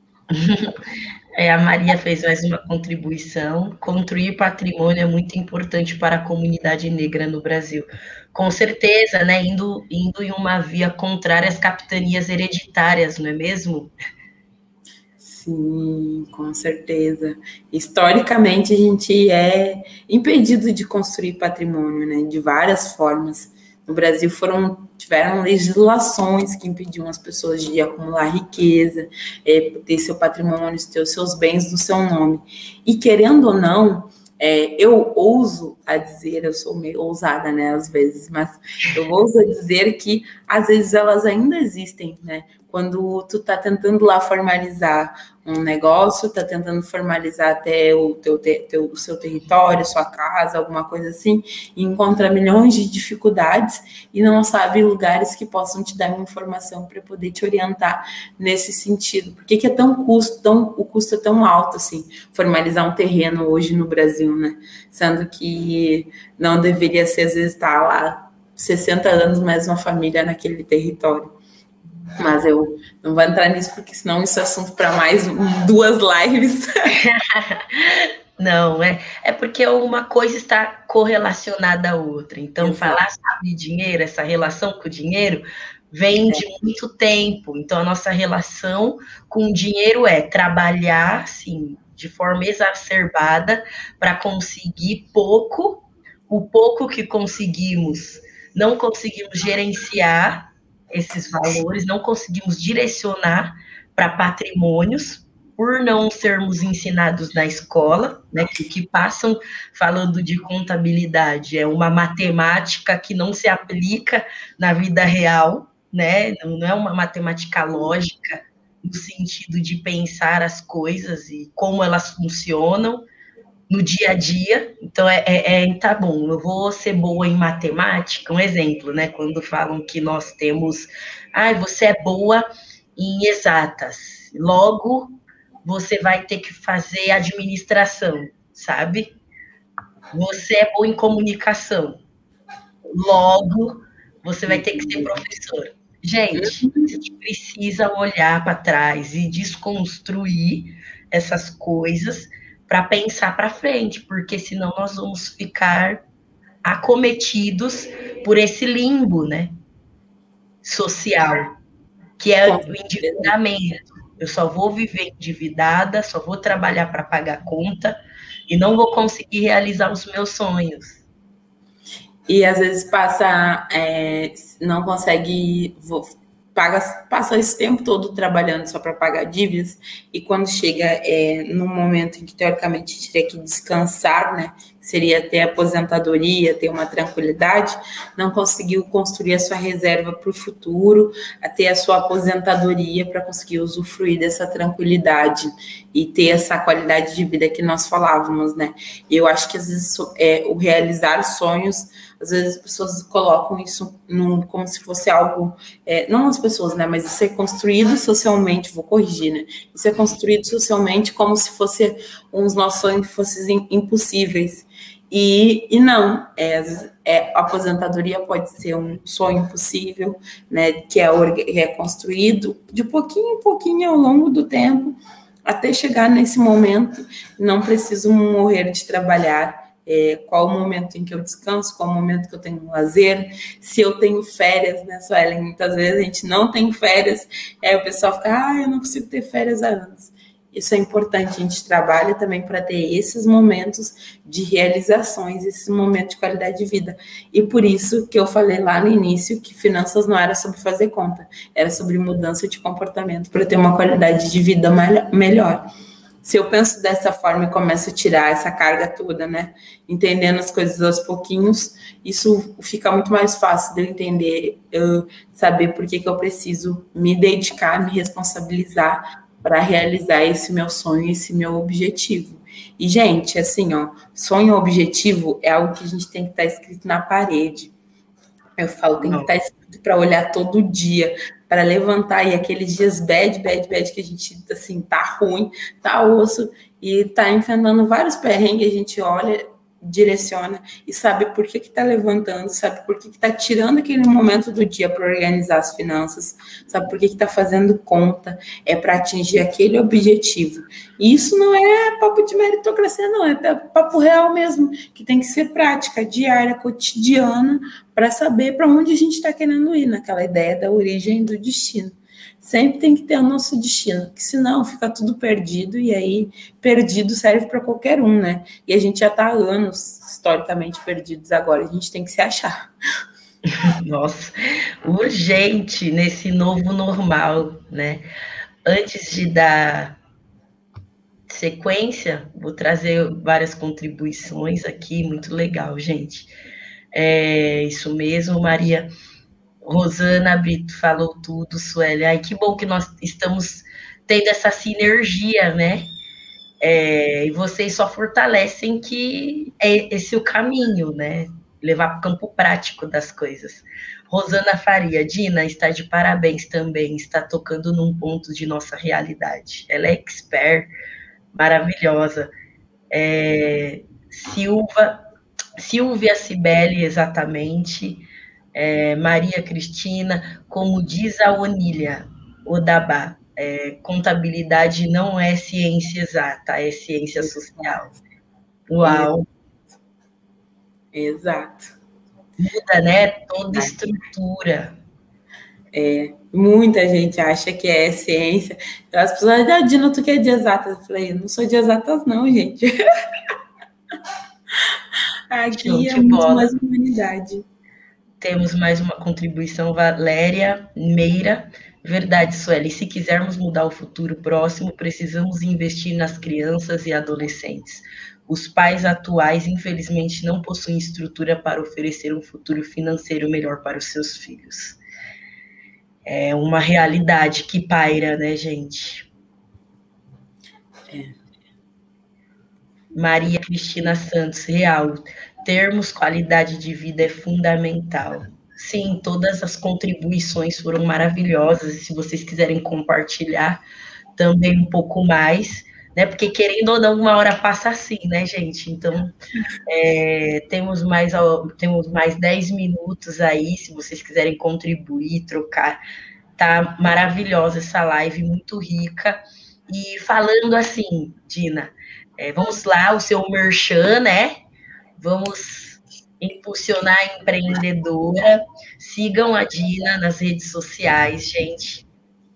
A Maria fez mais uma contribuição. Construir patrimônio é muito importante para a comunidade negra no Brasil. Com certeza, né? Indo em uma via contrária às capitanias hereditárias, não é mesmo? Sim, com certeza. Historicamente, a gente é impedido de construir patrimônio, né? De várias formas. No Brasil tiveram legislações que impediam as pessoas de acumular riqueza, ter seu patrimônio, ter os seus bens no seu nome. E querendo ou não, eu ouso a dizer, eu sou meio ousada, né, às vezes, mas eu ouso a dizer que às vezes elas ainda existem, né? Quando tu tá tentando lá formalizar um negócio, tá tentando formalizar até o seu território, sua casa, alguma coisa assim, e encontra milhões de dificuldades e não sabe lugares que possam te dar uma informação para poder te orientar nesse sentido. Por que é o custo é tão alto assim, formalizar um terreno hoje no Brasil, né? Sendo que não deveria ser, às vezes, estar lá 60 anos mais uma família naquele território. Mas eu não vou entrar nisso, porque senão isso é assunto para mais 2 lives. Não, é porque uma coisa está correlacionada à outra. Então, falar sobre dinheiro, essa relação com o dinheiro, vem de muito tempo. Então, a nossa relação com o dinheiro é trabalhar, assim, de forma exacerbada para conseguir pouco. O pouco que conseguimos, não conseguimos gerenciar esses valores, não conseguimos direcionar para patrimônios, por não sermos ensinados na escola, né, que passam falando de contabilidade, é uma matemática que não se aplica na vida real, né? Não é uma matemática lógica no sentido de pensar as coisas e como elas funcionam no dia a dia. Então, tá bom, eu vou ser boa em matemática, um exemplo, né? Quando falam que nós temos, você é boa em exatas, logo você vai ter que fazer administração, sabe? Você é bom em comunicação, logo você vai ter que ser professor. Gente, a gente precisa olhar para trás e desconstruir essas coisas para pensar para frente, porque senão nós vamos ficar acometidos por esse limbo, né, social, que é o endividamento. Eu só vou viver endividada, só vou trabalhar para pagar conta e não vou conseguir realizar os meus sonhos. E às vezes não consegue, passa esse tempo todo trabalhando só para pagar dívidas, e quando chega no momento em que teoricamente a gente teria que descansar, né, seria ter aposentadoria, ter uma tranquilidade, não conseguiu construir a sua reserva para o futuro, a ter a sua aposentadoria para conseguir usufruir dessa tranquilidade e ter essa qualidade de vida que nós falávamos, né? E eu acho que às vezes o realizar sonhos, às vezes as pessoas colocam isso como se fosse algo, não as pessoas, né, mas isso é construído socialmente, vou corrigir, né, isso é construído socialmente como se fosse uns nossos sonhos fossem impossíveis, e não, a aposentadoria pode ser um sonho possível, né, que é construído de pouquinho em pouquinho ao longo do tempo, até chegar nesse momento. Não preciso morrer de trabalhar. Qual o momento em que eu descanso, qual o momento que eu tenho lazer, se eu tenho férias, né, Suelen? Muitas vezes a gente não tem férias, o pessoal fica, eu não consigo ter férias há anos. Isso é importante, a gente trabalha também para ter esses momentos de realizações, esses momentos de qualidade de vida. E por isso que eu falei lá no início que finanças não era sobre fazer conta, era sobre mudança de comportamento para ter uma qualidade de vida melhor. Se eu penso dessa forma e começo a tirar essa carga toda, né, entendendo as coisas aos pouquinhos, isso fica muito mais fácil de eu entender, saber por que eu preciso me dedicar, me responsabilizar para realizar esse meu sonho, esse meu objetivo. E, gente, assim, sonho objetivo é algo que a gente tem que estar escrito na parede. Eu falo, tem que estar escrito para olhar todo dia, para levantar, e aqueles dias bad que a gente, assim, tá ruim, tá osso, e tá enfrentando vários perrengues, a gente olha, direciona e sabe por que tá levantando, sabe por que tá tirando aquele momento do dia para organizar as finanças, sabe por que tá fazendo conta, para atingir aquele objetivo. E isso não é papo de meritocracia, não, é papo real mesmo, que tem que ser prática diária, cotidiana, para saber para onde a gente está querendo ir, naquela ideia da origem do destino. Sempre tem que ter o nosso destino, que senão fica tudo perdido, e aí perdido serve para qualquer um, né? E a gente já está há anos historicamente perdidos agora, a gente tem que se achar. Nossa, urgente nesse novo normal, né? Antes de dar sequência, vou trazer várias contribuições aqui, muito legal, gente. Isso mesmo, Maria. Rosana Brito falou tudo, Sueli. Ai, que bom que nós estamos tendo essa sinergia, né? E vocês só fortalecem que é esse o caminho, né? Levar para o campo prático das coisas. Rosana Faria, Dina está de parabéns também, está tocando num ponto de nossa realidade. Ela é expert, maravilhosa. Silvia Cibele, exatamente. Maria Cristina, como diz a Onília Odabá, contabilidade não é ciência exata, é ciência social. Uau! Exato. Muda, né? Toda estrutura. Muita gente acha que é ciência. As pessoas, Dina, tu que é de exatas? Eu falei, não sou de exatas não, gente. Aqui é muito mais humanidade. Temos mais uma contribuição, Valéria Meira. Verdade, Sueli, se quisermos mudar o futuro próximo, precisamos investir nas crianças e adolescentes. Os pais atuais, infelizmente, não possuem estrutura para oferecer um futuro financeiro melhor para os seus filhos. é uma realidade que paira, né, gente? Maria Cristina Santos, real. Termos qualidade de vida é fundamental. Sim, todas as contribuições foram maravilhosas. E se vocês quiserem compartilhar também um pouco mais, né? Porque querendo ou não, uma hora passa assim, né, gente? Então, temos mais 10 minutos aí, se vocês quiserem contribuir, trocar. Tá maravilhosa essa live, muito rica. E falando assim, Dina, vamos lá, o seu merchan, né? Vamos impulsionar a empreendedora. Sigam a Dina nas redes sociais, gente.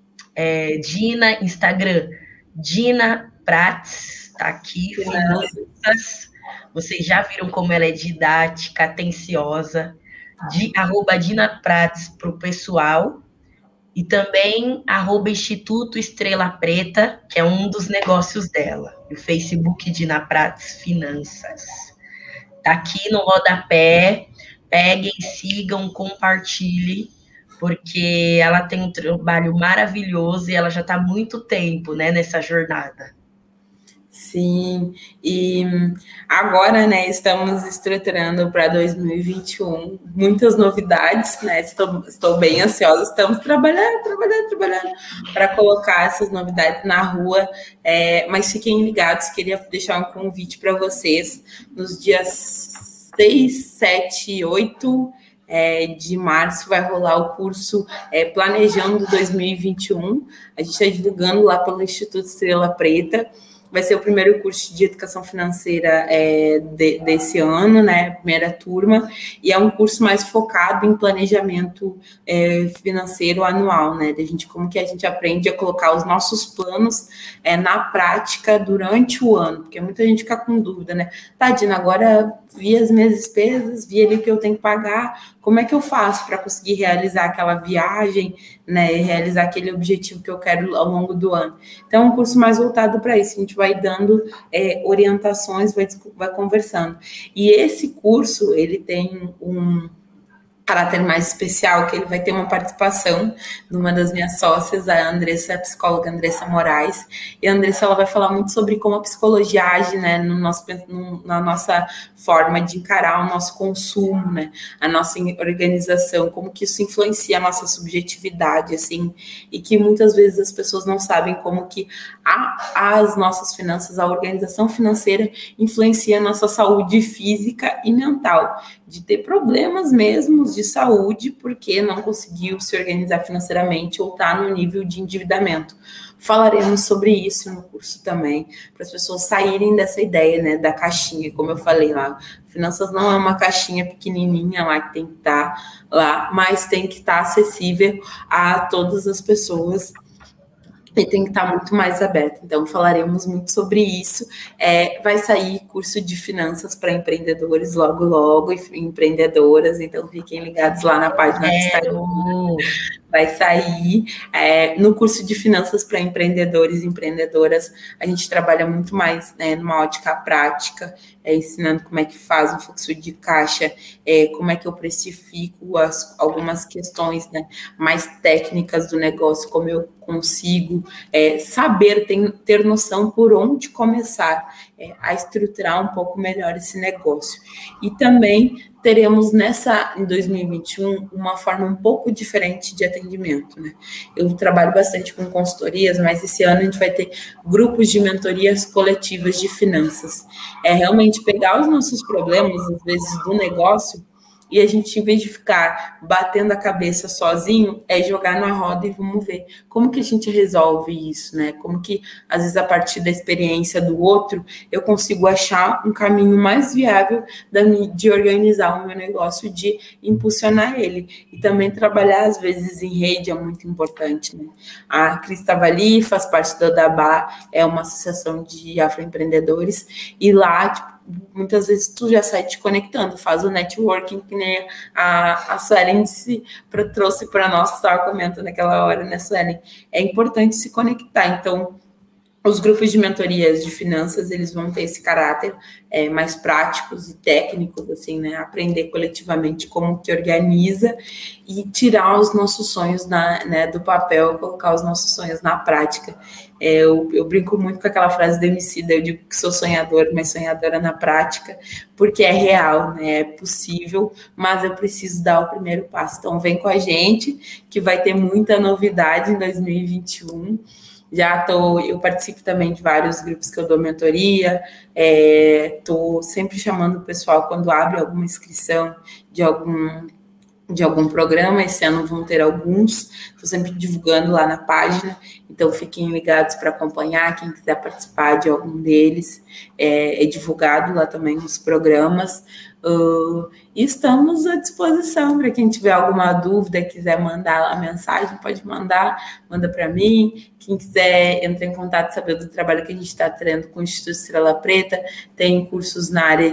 Dina, Instagram, Dina Prats, tá aqui, finanças. Vocês já viram como ela é didática, atenciosa. @Dina Prats para o pessoal. E também @Instituto Estrela Preta, que é um dos negócios dela. E o Facebook Dina Prats Finanças. Tá aqui no rodapé. Peguem, sigam, compartilhem, porque ela tem um trabalho maravilhoso e ela já está há muito tempo, né, nessa jornada. Sim, e agora, né, estamos estruturando para 2021 muitas novidades, né, estou bem ansiosa, estamos trabalhando para colocar essas novidades na rua, mas fiquem ligados, queria deixar um convite para vocês, nos dias 6, 7 e 8 de março vai rolar o curso Planejando 2021, a gente está divulgando lá pelo Instituto Estrela Preta. Vai ser o primeiro curso de educação financeira desse ano, né? Primeira turma, e é um curso mais focado em planejamento financeiro anual, né? Como que a gente aprende a colocar os nossos planos na prática durante o ano, porque muita gente fica com dúvida, né? Tadina, agora vi as minhas despesas, vi ali o que eu tenho que pagar, como é que eu faço para conseguir realizar aquela viagem, né, realizar aquele objetivo que eu quero ao longo do ano. Então, é um curso mais voltado para isso, a gente vai dando orientações, vai conversando. E esse curso, ele tem um caráter mais especial, que ele vai ter uma participação de uma das minhas sócias, a Andressa, a psicóloga Andressa Moraes, e a Andressa, ela vai falar muito sobre como a psicologia age, né, na nossa forma de encarar o nosso consumo, né, a nossa organização, como que isso influencia a nossa subjetividade, assim, e que muitas vezes as pessoas não sabem como que as nossas finanças, a organização financeira influencia a nossa saúde física e mental, de ter problemas mesmo de saúde porque não conseguiu se organizar financeiramente ou está no nível de endividamento. Falaremos sobre isso no curso também, para as pessoas saírem dessa ideia, né, da caixinha, como eu falei lá. Finanças não é uma caixinha pequenininha lá que tem que estar lá, mas tem que estar acessível a todas as pessoas e tem que estar muito mais aberto. Então, falaremos muito sobre isso. Vai sair curso de finanças para empreendedores logo, empreendedoras, então fiquem ligados lá na página do Instagram. Vai sair. No curso de finanças para empreendedores e empreendedoras, a gente trabalha muito mais, né, numa ótica prática, ensinando como é que faz um fluxo de caixa, como é que eu precifico algumas questões, né, mais técnicas do negócio, como eu consigo saber, ter noção por onde começar a estruturar um pouco melhor esse negócio. E também teremos em 2021, uma forma um pouco diferente de atendimento, né? Eu trabalho bastante com consultorias, mas esse ano a gente vai ter grupos de mentorias coletivas de finanças. Realmente pegar os nossos problemas, às vezes, do negócio, e a gente, em vez de ficar batendo a cabeça sozinho, jogar na roda e vamos ver como que a gente resolve isso, né? Como que, às vezes, a partir da experiência do outro, eu consigo achar um caminho mais viável de organizar o meu negócio, de impulsionar ele. E também trabalhar, às vezes, em rede é muito importante, né? A Cris estava ali, faz parte da DABA, é uma associação de afroempreendedores, e lá, muitas vezes tu já sai te conectando, faz o networking, que nem a Suelen trouxe para nós, estava comentando naquela hora, né, Suelen? É importante se conectar, então Os grupos de mentorias de finanças, eles vão ter esse caráter mais práticos e técnicos, assim, né? Aprender coletivamente como que organiza e tirar os nossos sonhos do papel, colocar os nossos sonhos na prática. Eu brinco muito com aquela frase do Emicida, eu digo que sou sonhador, mas sonhadora na prática, porque é real, né? É possível, mas eu preciso dar o primeiro passo. Então, vem com a gente, que vai ter muita novidade em 2021. Eu participo também de vários grupos que eu dou mentoria, estou sempre chamando o pessoal quando abre alguma inscrição de algum programa. Esse ano vão ter alguns, estou sempre divulgando lá na página, então fiquem ligados para acompanhar, quem quiser participar de algum deles, é divulgado lá também nos programas. E estamos à disposição para quem tiver alguma dúvida, quiser mandar lá a mensagem, pode manda para mim. Quem quiser entrar em contato, saber do trabalho que a gente está tendo com o Instituto Estrela Preta, tem cursos na área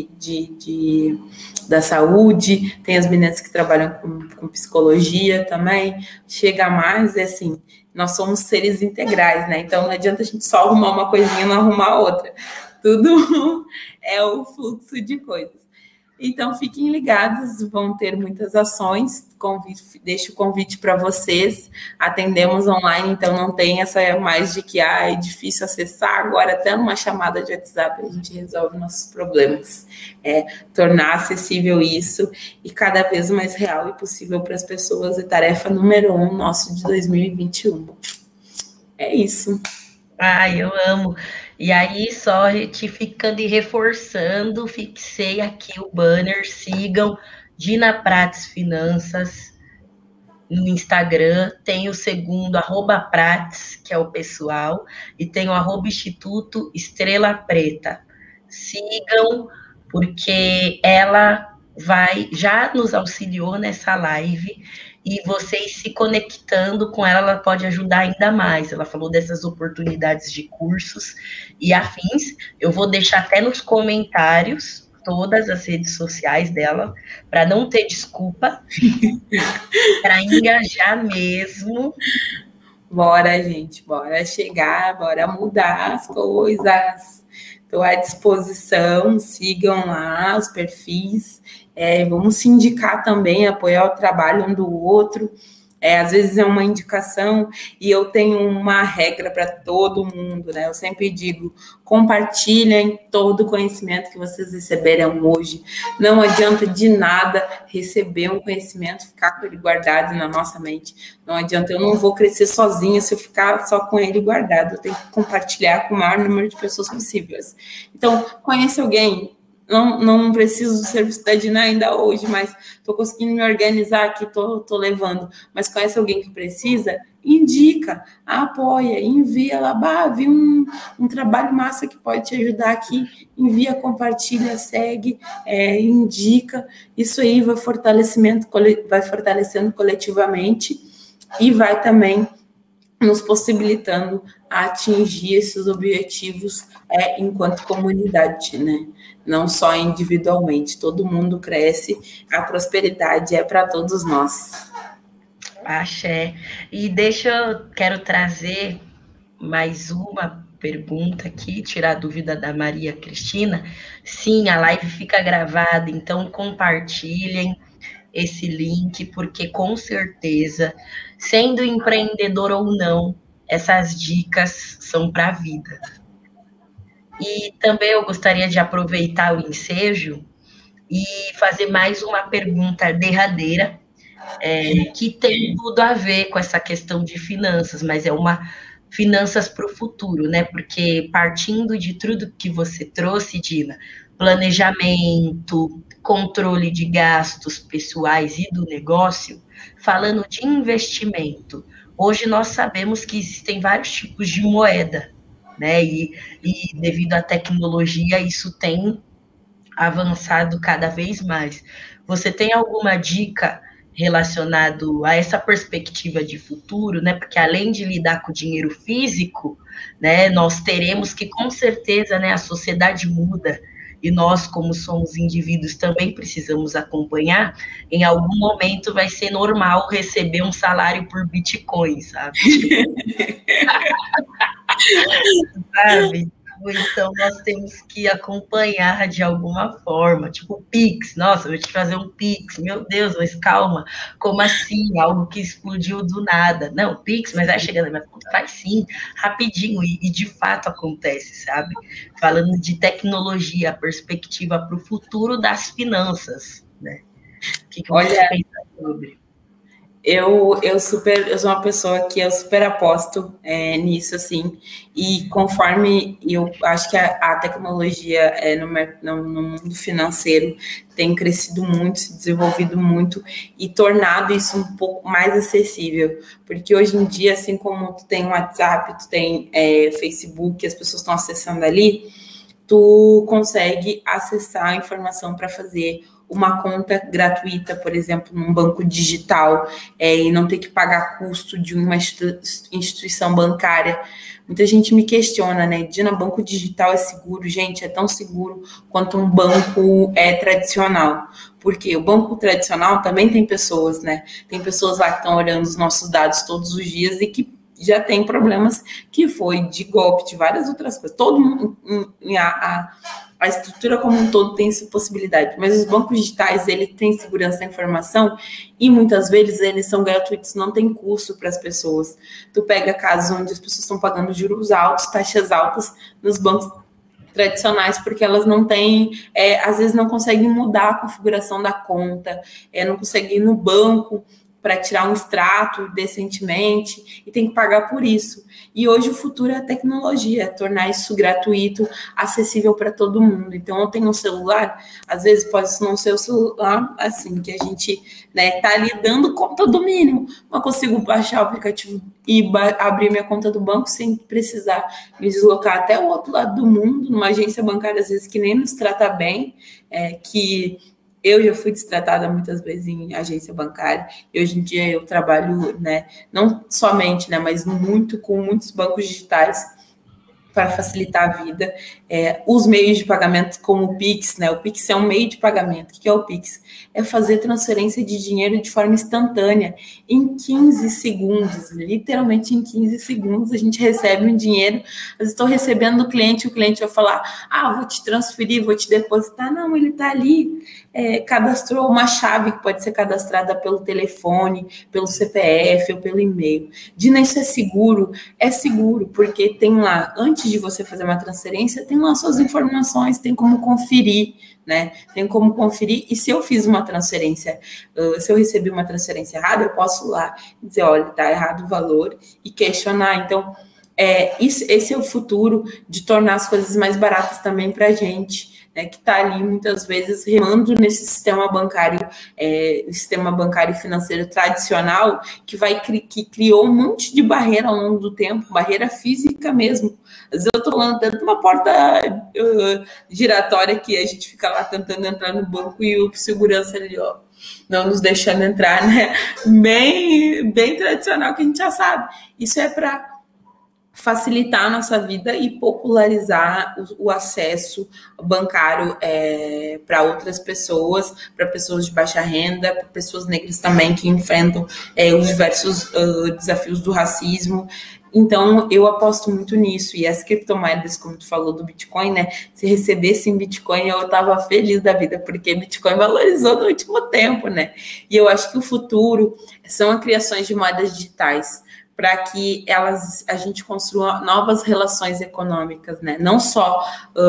da saúde, tem as meninas que trabalham com psicologia também. Chega mais, assim, nós somos seres integrais, né? Então não adianta a gente só arrumar uma coisinha e não arrumar outra. Tudo é o fluxo de coisas. Então, fiquem ligados, vão ter muitas ações. Deixo o convite para vocês. Atendemos online, então não tem essa mais de que é difícil acessar. Agora, até numa chamada de WhatsApp, a gente resolve nossos problemas. Tornar acessível isso e cada vez mais real e possível para as pessoas. É tarefa número 1 nosso de 2021. É isso. Eu amo. E aí, só retificando e reforçando, fixei aqui o banner, sigam Dina Prates Finanças no Instagram, tem o segundo, @Prates, que é o pessoal, e tem o @Instituto Estrela Preta. Sigam, porque ela já nos auxiliou nessa live, e vocês se conectando com ela pode ajudar ainda mais. Ela falou dessas oportunidades de cursos e afins. Eu vou deixar até nos comentários todas as redes sociais dela, para não ter desculpa, para engajar mesmo. Bora, gente, bora chegar, bora mudar as coisas. Estou à disposição, sigam lá os perfis. Vamos se indicar também, apoiar o trabalho um do outro. Às vezes é uma indicação e eu tenho uma regra para todo mundo, né? Eu sempre digo, compartilhem todo o conhecimento que vocês receberam hoje. Não adianta de nada receber um conhecimento, ficar com ele guardado na nossa mente. Não adianta, eu não vou crescer sozinha se eu ficar só com ele guardado. Eu tenho que compartilhar com o maior número de pessoas possíveis. Então, conhece alguém? Não preciso do serviço da Dina ainda hoje, mas estou conseguindo me organizar aqui, estou levando. Mas conhece alguém que precisa? Indica, apoia, envia lá. Vi um trabalho massa que pode te ajudar aqui. Envia, compartilha, segue, indica. Isso aí vai fortalecendo coletivamente e vai também nos possibilitando a atingir esses objetivos enquanto comunidade, né? Não só individualmente, todo mundo cresce, a prosperidade é para todos nós. Axé. E quero trazer mais uma pergunta aqui, tirar a dúvida da Maria Cristina. Sim, a live fica gravada, então compartilhem esse link, porque com certeza, sendo empreendedor ou não, essas dicas são para a vida. E também eu gostaria de aproveitar o ensejo e fazer mais uma pergunta derradeira, que tem tudo a ver com essa questão de finanças, mas é uma finanças para o futuro, né? Porque partindo de tudo que você trouxe, Dina, planejamento, controle de gastos pessoais e do negócio, falando de investimento, hoje nós sabemos que existem vários tipos de moeda, né? E devido à tecnologia, isso tem avançado cada vez mais. Você tem alguma dica relacionado a essa perspectiva de futuro, né? Porque além de lidar com o dinheiro físico, né, nós teremos que, com certeza, né, a sociedade muda e nós, como somos indivíduos, também precisamos acompanhar. Em algum momento vai ser normal receber um salário por Bitcoin, sabe? Sabe? Então, nós temos que acompanhar de alguma forma, tipo Pix, nossa, eu vou te fazer um Pix, meu Deus, mas calma, como assim? Algo que explodiu do nada. Não, Pix, mas vai chegando, mas faz sim, rapidinho, e de fato acontece, sabe? Falando de tecnologia, a perspectiva para o futuro das finanças, né? O que você pensa sobre? Eu sou uma pessoa que eu super aposto nisso, assim, e conforme eu acho que a tecnologia no mundo financeiro tem crescido muito, se desenvolvido muito e tornado isso um pouco mais acessível, porque hoje em dia, assim como tu tem WhatsApp, tu tem Facebook, as pessoas estão acessando ali, tu consegue acessar a informação para fazer uma conta gratuita, por exemplo, num banco digital, e não ter que pagar custo de uma instituição bancária. Muita gente me questiona, né? Dina, banco digital é seguro? Gente, é tão seguro quanto um banco tradicional. Porque o banco tradicional também tem pessoas, né? Tem pessoas lá que estão olhando os nossos dados todos os dias e que já tem problemas que foi de golpe, de várias outras coisas. Todo mundo, a estrutura como um todo tem essa possibilidade, mas os bancos digitais, ele tem segurança da informação e muitas vezes eles são gratuitos, não tem custo para as pessoas. Tu pega casos onde as pessoas estão pagando juros altos, taxas altas nos bancos tradicionais, porque elas não têm, às vezes não conseguem mudar a configuração da conta, não conseguem ir no banco para tirar um extrato decentemente e tem que pagar por isso. E hoje o futuro é a tecnologia, é tornar isso gratuito, acessível para todo mundo. Então, eu tenho um celular, às vezes pode não ser o celular, assim, que a gente tá ali dando conta do mínimo, mas consigo baixar o aplicativo e abrir minha conta do banco sem precisar me deslocar até o outro lado do mundo, numa agência bancária, às vezes, que nem nos trata bem, que eu já fui destratada muitas vezes em agência bancária e hoje em dia eu trabalho, né, não somente, né, mas muito com muitos bancos digitais para facilitar a vida. Os meios de pagamento como o Pix, né? O Pix é um meio de pagamento. O que é o Pix? É fazer transferência de dinheiro de forma instantânea, em 15 segundos, literalmente em 15 segundos a gente recebe um dinheiro. Às vezes estou recebendo do cliente, o cliente vai falar, vou te transferir, vou te depositar. Não, ele está ali, cadastrou uma chave que pode ser cadastrada pelo telefone, pelo CPF ou pelo e-mail. Dina, isso é seguro? É seguro, porque tem lá, antes de você fazer uma transferência, tem lá suas informações, tem como conferir, né? Tem como conferir, e se eu fiz uma transferência, se eu recebi uma transferência errada, eu posso ir lá dizer, olha, tá errado o valor, e questionar. Então, esse é o futuro de tornar as coisas mais baratas também para a gente, né, que está ali muitas vezes remando nesse sistema bancário e financeiro tradicional, que criou um monte de barreira ao longo do tempo, barreira física mesmo. Às vezes eu estou falando dentro de uma porta giratória que a gente fica lá tentando entrar no banco e o segurança ali, não nos deixando entrar, né? Bem tradicional, que a gente já sabe. Isso é para facilitar a nossa vida e popularizar o acesso bancário para outras pessoas, para pessoas de baixa renda, para pessoas negras também que enfrentam os diversos desafios do racismo. Então, eu aposto muito nisso. E as criptomoedas, como tu falou do Bitcoin, né? Se recebesse em Bitcoin, eu estava feliz da vida, porque Bitcoin valorizou no último tempo, né? E eu acho que o futuro são a criações de moedas digitais, para que a gente construa novas relações econômicas, né? Não só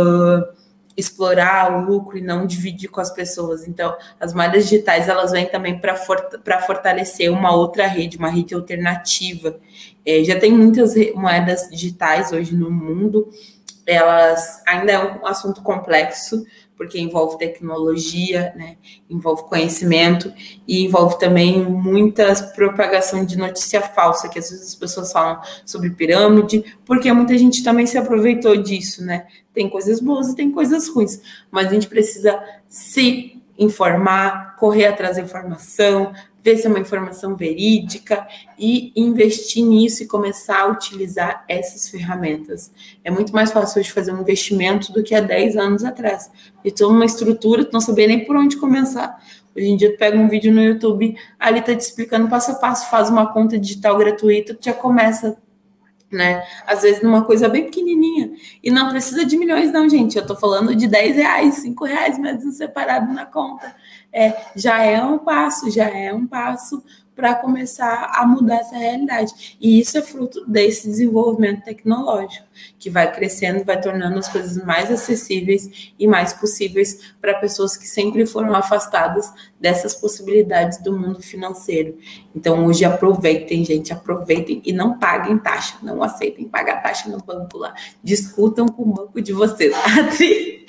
explorar o lucro e não dividir com as pessoas. Então, as moedas digitais, elas vêm também para fortalecer uma outra rede, uma rede alternativa. Já tem muitas moedas digitais hoje no mundo, elas ainda é um assunto complexo, porque envolve tecnologia, né? Envolve conhecimento e envolve também muita propagação de notícia falsa, que às vezes as pessoas falam sobre pirâmide, porque muita gente também se aproveitou disso, né? Tem coisas boas e tem coisas ruins, mas a gente precisa se informar, correr atrás da informação, ver se é uma informação verídica e investir nisso e começar a utilizar essas ferramentas. É muito mais fácil hoje fazer um investimento do que há 10 anos atrás. E toda uma estrutura, tu não sabia nem por onde começar. Hoje em dia, tu pega um vídeo no YouTube, ali tá te explicando passo a passo, faz uma conta digital gratuita, tu já começa né? Às vezes numa coisa bem pequenininha. E não precisa de milhões, não, gente. Eu tô falando de R$10, R$5, mesmo separado na conta. Já é um passo para começar a mudar essa realidade. E isso é fruto desse desenvolvimento tecnológico, que vai crescendo, vai tornando as coisas mais acessíveis e mais possíveis para pessoas que sempre foram afastadas dessas possibilidades do mundo financeiro. Então, hoje, aproveitem, gente, aproveitem e não paguem taxa, não aceitem pagar taxa no banco lá. Discutam com o banco de vocês. Adri?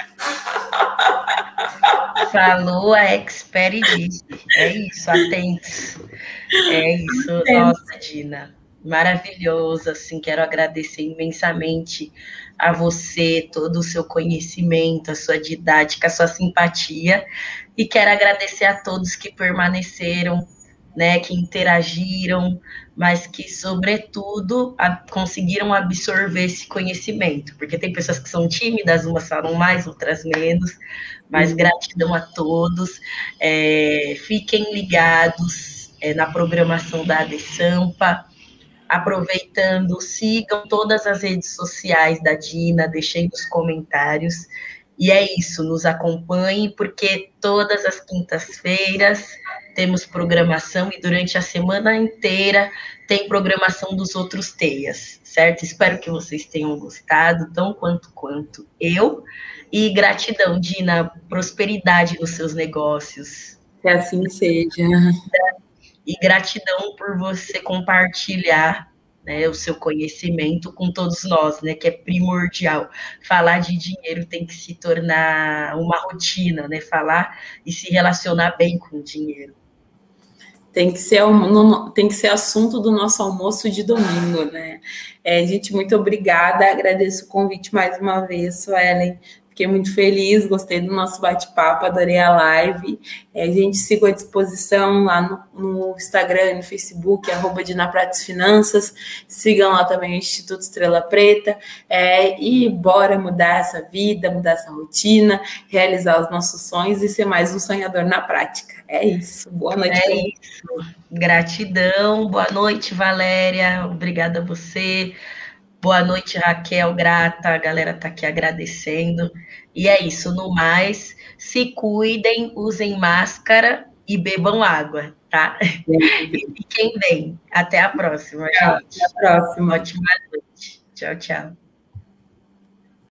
Falou a expert disse. É isso, atentos. É isso, nossa, Dina. Maravilhoso, assim, quero agradecer imensamente a você, todo o seu conhecimento, a sua didática, a sua simpatia, e quero agradecer a todos que permaneceram, né, que interagiram, mas que, sobretudo, conseguiram absorver esse conhecimento, porque tem pessoas que são tímidas, umas falam mais, outras menos, mas gratidão a todos, fiquem ligados na programação da ADSampa, aproveitando, sigam todas as redes sociais da Dina, deixem nos comentários, e é isso, nos acompanhem, porque todas as quintas-feiras temos programação e durante a semana inteira tem programação dos outros TEIAs, certo? Espero que vocês tenham gostado, tão quanto eu, e gratidão, Dina, prosperidade nos seus negócios. Que assim seja. E gratidão por você compartilhar, né, o seu conhecimento com todos nós, né, que é primordial. Falar de dinheiro tem que se tornar uma rotina, né, falar e se relacionar bem com o dinheiro. Tem que ser assunto do nosso almoço de domingo, né? Gente, muito obrigada, agradeço o convite mais uma vez, Suelen. Fiquei muito feliz, gostei do nosso bate-papo, adorei a live. Gente, sigo à disposição lá no Instagram, no Facebook, @DinaPratesFinanças. Sigam lá também o Instituto Estrela Preta. E bora mudar essa vida, mudar essa rotina, realizar os nossos sonhos e ser mais um sonhador na prática. É isso. Boa noite. É isso. Gratidão. Boa noite, Valéria. Obrigada a você. Boa noite, Raquel, grata, a galera tá aqui agradecendo. E é isso, no mais, se cuidem, usem máscara e bebam água, tá? E fiquem bem. Até a próxima, gente. Até a próxima. Ótima noite. Tchau, tchau.